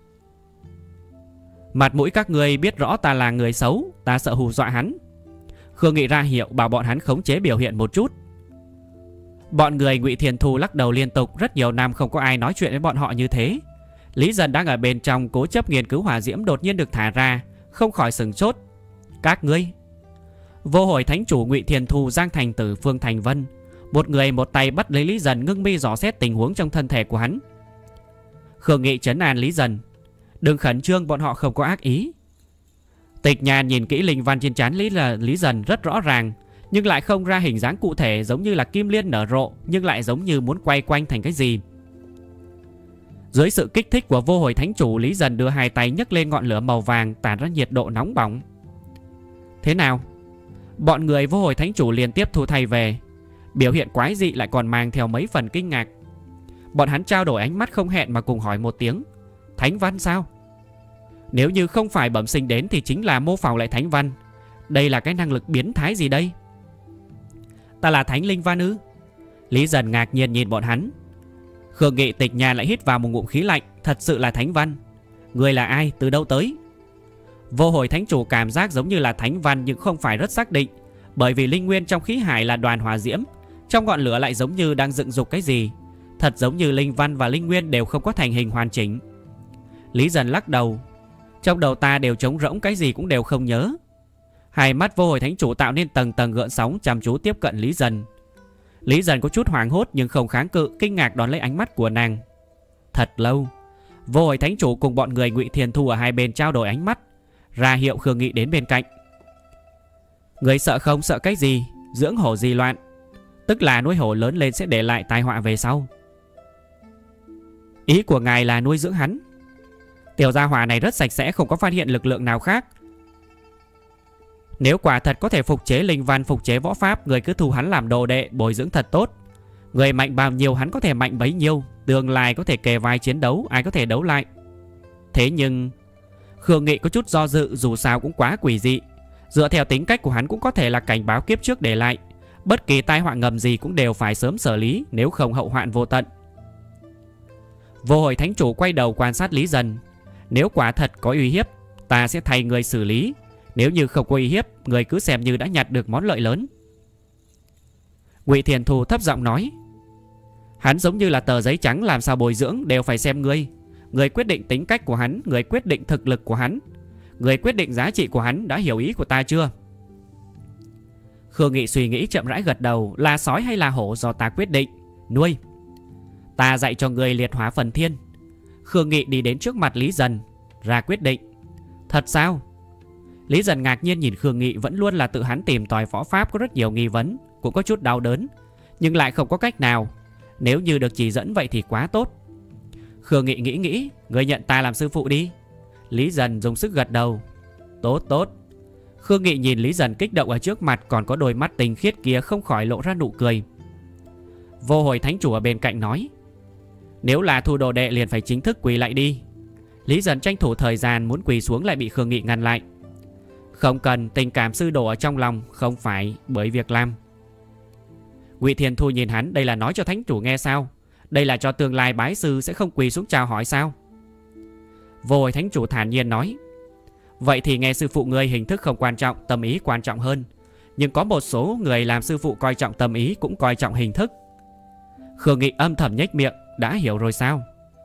Mặt mũi các ngươi biết rõ ta là người xấu, ta sợ hù dọa hắn. Khương Nghị ra hiệu bảo bọn hắn khống chế biểu hiện một chút. Bọn người Ngụy Thiền Thu lắc đầu liên tục. Rất nhiều năm không có ai nói chuyện với bọn họ như thế. Lý Dần đang ở bên trong cố chấp nghiên cứu hỏa diễm đột nhiên được thả ra, không khỏi sửng sốt. Các ngươi? Vô Hội thánh chủ Ngụy Thiền Thu, Giang Thành Tử, Phương Thành Vân, một người một tay bắt lấy Lý Dần, ngưng mi dò xét tình huống trong thân thể của hắn. Khương Nghị trấn an Lý Dần: Đừng khẩn trương, bọn họ không có ác ý. Tịch Nhàn nhìn kỹ linh văn trên trán Lý Dần rất rõ ràng, nhưng lại không ra hình dáng cụ thể, giống như là kim liên nở rộ, nhưng lại giống như muốn quay quanh thành cái gì. Dưới sự kích thích của Vô Hội thánh chủ, Lý Dần đưa hai tay nhấc lên ngọn lửa màu vàng, tản ra nhiệt độ nóng bỏng. Thế nào? Bọn người Vô Hội thánh chủ liên tiếp thu thay về. Biểu hiện quái dị lại còn mang theo mấy phần kinh ngạc. Bọn hắn trao đổi ánh mắt không hẹn mà cùng hỏi một tiếng: Thánh văn sao? Nếu như không phải bẩm sinh đến thì chính là mô phỏng lại thánh văn. Đây là cái năng lực biến thái gì đây? Ta là thánh linh văn ư? Lý Dần ngạc nhiên nhìn bọn hắn. Khương Nghị, Tịch Nhàn lại hít vào một ngụm khí lạnh. Thật sự là thánh văn? Người là ai, từ đâu tới? Vô Hội thánh chủ cảm giác giống như là thánh văn, nhưng không phải rất xác định, bởi vì linh nguyên trong khí hải là đoàn hỏa diễm, trong ngọn lửa lại giống như đang dựng dục cái gì. Thật giống như linh văn và linh nguyên đều không có thành hình hoàn chỉnh. Lý Dần lắc đầu: Trong đầu ta đều trống rỗng, cái gì cũng đều không nhớ. Hai mắt Vô Hội thánh chủ tạo nên tầng tầng gợn sóng, chăm chú tiếp cận Lý Dần. Lý Dần có chút hoảng hốt nhưng không kháng cự, kinh ngạc đón lấy ánh mắt của nàng. Thật lâu, Vô Hội thánh chủ cùng bọn người Ngụy Thiền Thu ở hai bên trao đổi ánh mắt, ra hiệu Khương Nghị đến bên cạnh. Người sợ không? Sợ cái gì? Dưỡng hổ gì loạn? Tức là nuôi hổ lớn lên sẽ để lại tai họa về sau. Ý của ngài là nuôi dưỡng hắn? Tiểu gia hỏa này rất sạch sẽ, không có phát hiện lực lượng nào khác. Nếu quả thật có thể phục chế linh văn, phục chế võ pháp, người cứ thu hắn làm đồ đệ, bồi dưỡng thật tốt. Người mạnh bao nhiêu hắn có thể mạnh bấy nhiêu. Tương lai có thể kề vai chiến đấu, ai có thể đấu lại. Thế nhưng Khương Nghị có chút do dự, dù sao cũng quá quỷ dị. Dựa theo tính cách của hắn cũng có thể là cảnh báo kiếp trước để lại. Bất kỳ tai họa ngầm gì cũng đều phải sớm xử lý, nếu không hậu hoạn vô tận. Vô Hội thánh chủ quay đầu quan sát Lý Dần. Nếu quả thật có uy hiếp, ta sẽ thay người xử lý. Nếu như không có uy hiếp, người cứ xem như đã nhặt được món lợi lớn. Ngụy Thiền Thu thấp giọng nói: Hắn giống như là tờ giấy trắng, làm sao bồi dưỡng đều phải xem ngươi. Người quyết định tính cách của hắn, người quyết định thực lực của hắn, người quyết định giá trị của hắn, đã hiểu ý của ta chưa? Khương Nghị suy nghĩ chậm rãi gật đầu: Là sói hay là hổ do ta quyết định. Nuôi. Ta dạy cho người liệt hỏa phần thiên. Khương Nghị đi đến trước mặt Lý Dần, ra quyết định. Thật sao? Lý Dần ngạc nhiên nhìn Khương Nghị, vẫn luôn là tự hắn tìm tòi võ pháp, có rất nhiều nghi vấn, cũng có chút đau đớn, nhưng lại không có cách nào. Nếu như được chỉ dẫn vậy thì quá tốt. Khương Nghị nghĩ, người nhận ta làm sư phụ đi. Lý Dần dùng sức gật đầu. Tốt tốt. Khương Nghị nhìn Lý Dần kích động ở trước mặt, còn có đôi mắt tinh khiết kia không khỏi lộ ra nụ cười. Vô Hồi thánh chủ ở bên cạnh nói, nếu là thu đồ đệ liền phải chính thức quỳ lại đi. Lý Dần tranh thủ thời gian muốn quỳ xuống lại bị Khương Nghị ngăn lại. Không cần, tình cảm sư đồ ở trong lòng, không phải bởi việc làm. Ngụy Thiên Thu nhìn hắn, đây là nói cho thánh chủ nghe sao? Đây là cho tương lai bái sư sẽ không quỳ xuống chào hỏi sao? Vô Hồi thánh chủ thản nhiên nói, vậy thì nghe sư phụ ngươi hình thức không quan trọng, tâm ý quan trọng hơn. Nhưng có một số người làm sư phụ coi trọng tâm ý cũng coi trọng hình thức. Khương Nghị âm thầm nhếch miệng, đã hiểu rồi sao?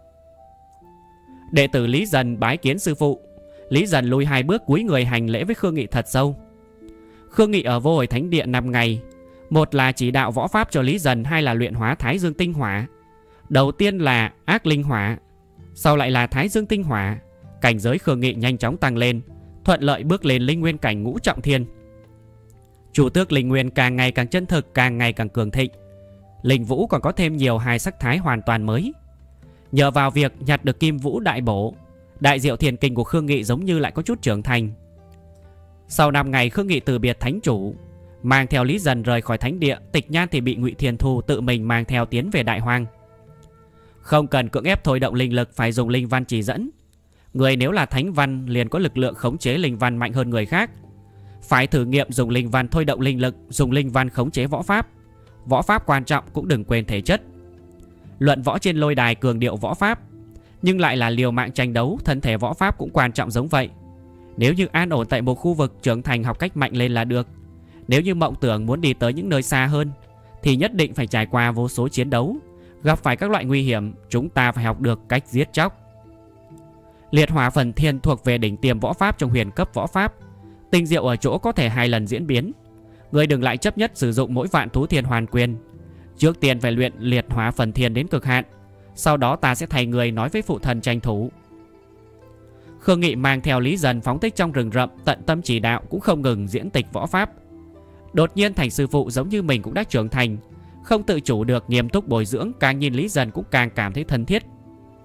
Đệ tử Lý Dần bái kiến sư phụ. Lý Dần lùi 2 bước cúi người hành lễ với Khương Nghị thật sâu. Khương Nghị ở Vô Hồi Thánh Điện 5 ngày, một là chỉ đạo võ pháp cho Lý Dần, hai là luyện hóa Thái Dương Tinh Hỏa. Đầu tiên là Ác Linh Hỏa, sau lại là Thái Dương Tinh Hỏa. Cảnh giới Khương Nghị nhanh chóng tăng lên, thuận lợi bước lên linh nguyên cảnh ngũ trọng thiên. Chủ tước linh nguyên càng ngày càng chân thực, càng ngày càng cường thịnh. Linh vũ còn có thêm nhiều hài sắc thái hoàn toàn mới. Nhờ vào việc nhặt được Kim Vũ Đại Bổ, Đại Diệu Thiền Kinh của Khương Nghị giống như lại có chút trưởng thành. Sau 5 ngày Khương Nghị từ biệt thánh chủ, mang theo Lý Dần rời khỏi thánh địa. Tịch Nhan thì bị Ngụy Thiên Thu tự mình mang theo tiến về Đại Hoang. Không cần cưỡng ép thôi động linh lực, phải dùng linh văn chỉ dẫn. Người nếu là thánh văn liền có lực lượng khống chế linh văn mạnh hơn người khác. Phải thử nghiệm dùng linh văn thôi động linh lực, dùng linh văn khống chế võ pháp. Võ pháp quan trọng cũng đừng quên thể chất. Luận võ trên lôi đài cường điệu võ pháp, nhưng lại là liều mạng tranh đấu, thân thể võ pháp cũng quan trọng giống vậy. Nếu như an ổn tại một khu vực trưởng thành học cách mạnh lên là được. Nếu như mộng tưởng muốn đi tới những nơi xa hơn thì nhất định phải trải qua vô số chiến đấu, gặp phải các loại nguy hiểm. Chúng ta phải học được cách giết chóc. Liệt Hỏa Phần Thiên thuộc về đỉnh tiêm võ pháp trong huyền cấp võ pháp. Tinh diệu ở chỗ có thể 2 lần diễn biến. Người đừng lại chấp nhất sử dụng mỗi Vạn Thú Thiên Hoàn Quyền. Trước tiên phải luyện Liệt Hỏa Phần Thiên đến cực hạn, sau đó ta sẽ thay người nói với phụ thần tranh thủ. Khương Nghị mang theo Lý Dần phóng thích trong rừng rậm, tận tâm chỉ đạo, cũng không ngừng diễn tịch võ pháp. Đột nhiên thành sư phụ giống như mình cũng đã trưởng thành, không tự chủ được nghiêm túc bồi dưỡng. Càng nhìn Lý Dần cũng càng cảm thấy thân thiết.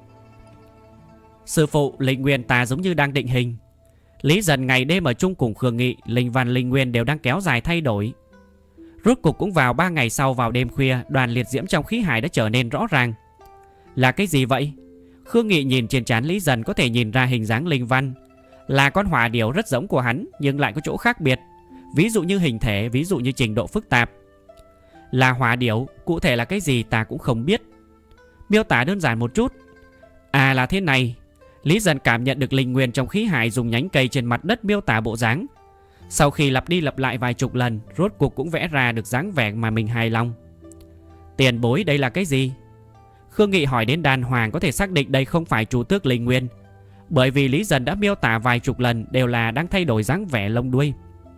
Sư phụ, linh nguyên ta giống như đang định hình. Lý Dần ngày đêm ở chung cùng Khương Nghị, linh văn linh nguyên đều đang kéo dài thay đổi. Rốt cục cũng vào 3 ngày sau, vào đêm khuya, đoàn liệt diễm trong khí hải đã trở nên rõ ràng. Là cái gì vậy? Khương Nghị nhìn trên trán Lý Dần có thể nhìn ra hình dáng linh văn. Là con hỏa điểu rất giống của hắn, nhưng lại có chỗ khác biệt. Ví dụ như hình thể, ví dụ như trình độ phức tạp. Là hỏa điểu, cụ thể là cái gì ta cũng không biết. Miêu tả đơn giản một chút. À là thế này. Lý Dần cảm nhận được linh nguyên trong khí hải, dùng nhánh cây trên mặt đất miêu tả bộ dáng. Sau khi lặp đi lặp lại vài chục lần, rốt cuộc cũng vẽ ra được dáng vẻ mà mình hài lòng. Tiền bối, đây là cái gì? Khương Nghị hỏi đến đan hoàng có thể xác định đây không phải chủ tước linh nguyên, bởi vì Lý Dần đã miêu tả vài chục lần đều là đang thay đổi dáng vẻ lông đuôi.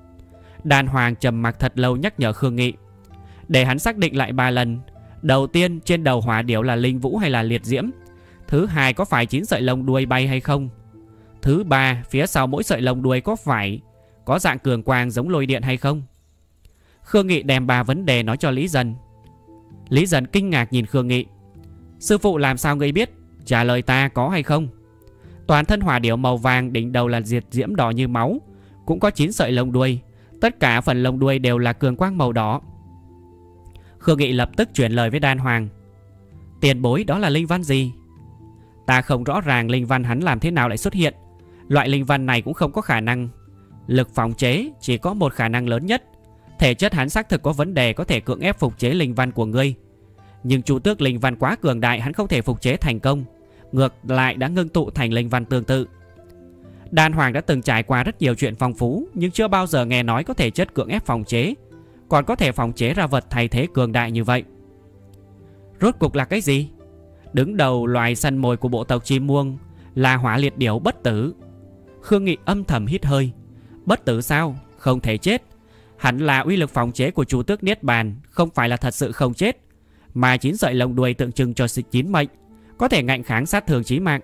Đan hoàng trầm mặc thật lâu nhắc nhở Khương Nghị, để hắn xác định lại 3 lần. Đầu tiên, trên đầu hỏa điểu là linh vũ hay là liệt diễm? Thứ hai, có phải 9 sợi lông đuôi bay hay không? Thứ ba, phía sau mỗi sợi lông đuôi có phải có dạng cường quang giống lôi điện hay không? Khương Nghị đem 3 vấn đề nói cho Lý Dần. Lý Dần kinh ngạc nhìn Khương Nghị. Sư phụ làm sao ngươi biết? Trả lời ta có hay không? Toàn thân hỏa điểu màu vàng, đỉnh đầu là diệt diễm đỏ như máu, cũng có 9 sợi lông đuôi. Tất cả phần lông đuôi đều là cường quang màu đỏ. Khương Nghị lập tức chuyển lời với đan hoàng. Tiền bối, đó là linh văn gì? Ta không rõ ràng linh văn hắn làm thế nào lại xuất hiện. Loại linh văn này cũng không có khả năng lực phòng chế, chỉ có một khả năng lớn nhất. Thể chất hắn xác thực có vấn đề, có thể cưỡng ép phục chế linh văn của ngươi. Nhưng chủ tước linh văn quá cường đại, hắn không thể phục chế thành công, ngược lại đã ngưng tụ thành linh văn tương tự. Đan hoàng đã từng trải qua rất nhiều chuyện phong phú, nhưng chưa bao giờ nghe nói có thể chất cưỡng ép phòng chế, còn có thể phòng chế ra vật thay thế cường đại như vậy. Rốt cuộc là cái gì? Đứng đầu loài săn mồi của bộ tộc chim muông là hỏa liệt điểu bất tử. Khương Nghị âm thầm hít hơi. Bất tử sao? Không thể chết. Hẳn là uy lực phòng chế của chủ tước niết bàn, không phải là thật sự không chết, mà 9 sợi lông đuôi tượng trưng cho 9 mệnh, có thể ngạnh kháng sát thương chí mạng.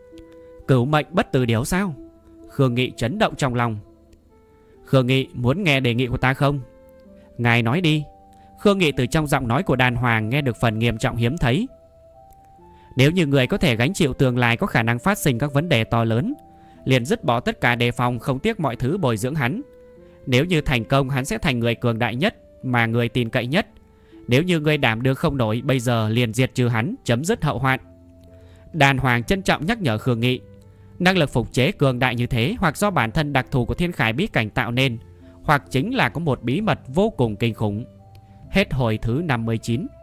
Cửu mệnh bất tử điểu sao? Khương Nghị chấn động trong lòng. Khương Nghị, muốn nghe đề nghị của ta không? Ngài nói đi. Khương Nghị từ trong giọng nói của đàn hoàng nghe được phần nghiêm trọng hiếm thấy. Nếu như người có thể gánh chịu tương lai có khả năng phát sinh các vấn đề to lớn, liền dứt bỏ tất cả đề phòng, không tiếc mọi thứ bồi dưỡng hắn. Nếu như thành công, hắn sẽ thành người cường đại nhất mà người tin cậy nhất. Nếu như người đảm đương không nổi, bây giờ liền diệt trừ hắn, chấm dứt hậu hoạn. Đàn hoàng trân trọng nhắc nhở Khương Nghị, năng lực phục chế cường đại như thế hoặc do bản thân đặc thù của thiên khải bí cảnh tạo nên, hoặc chính là có một bí mật vô cùng kinh khủng. Hết hồi thứ 59.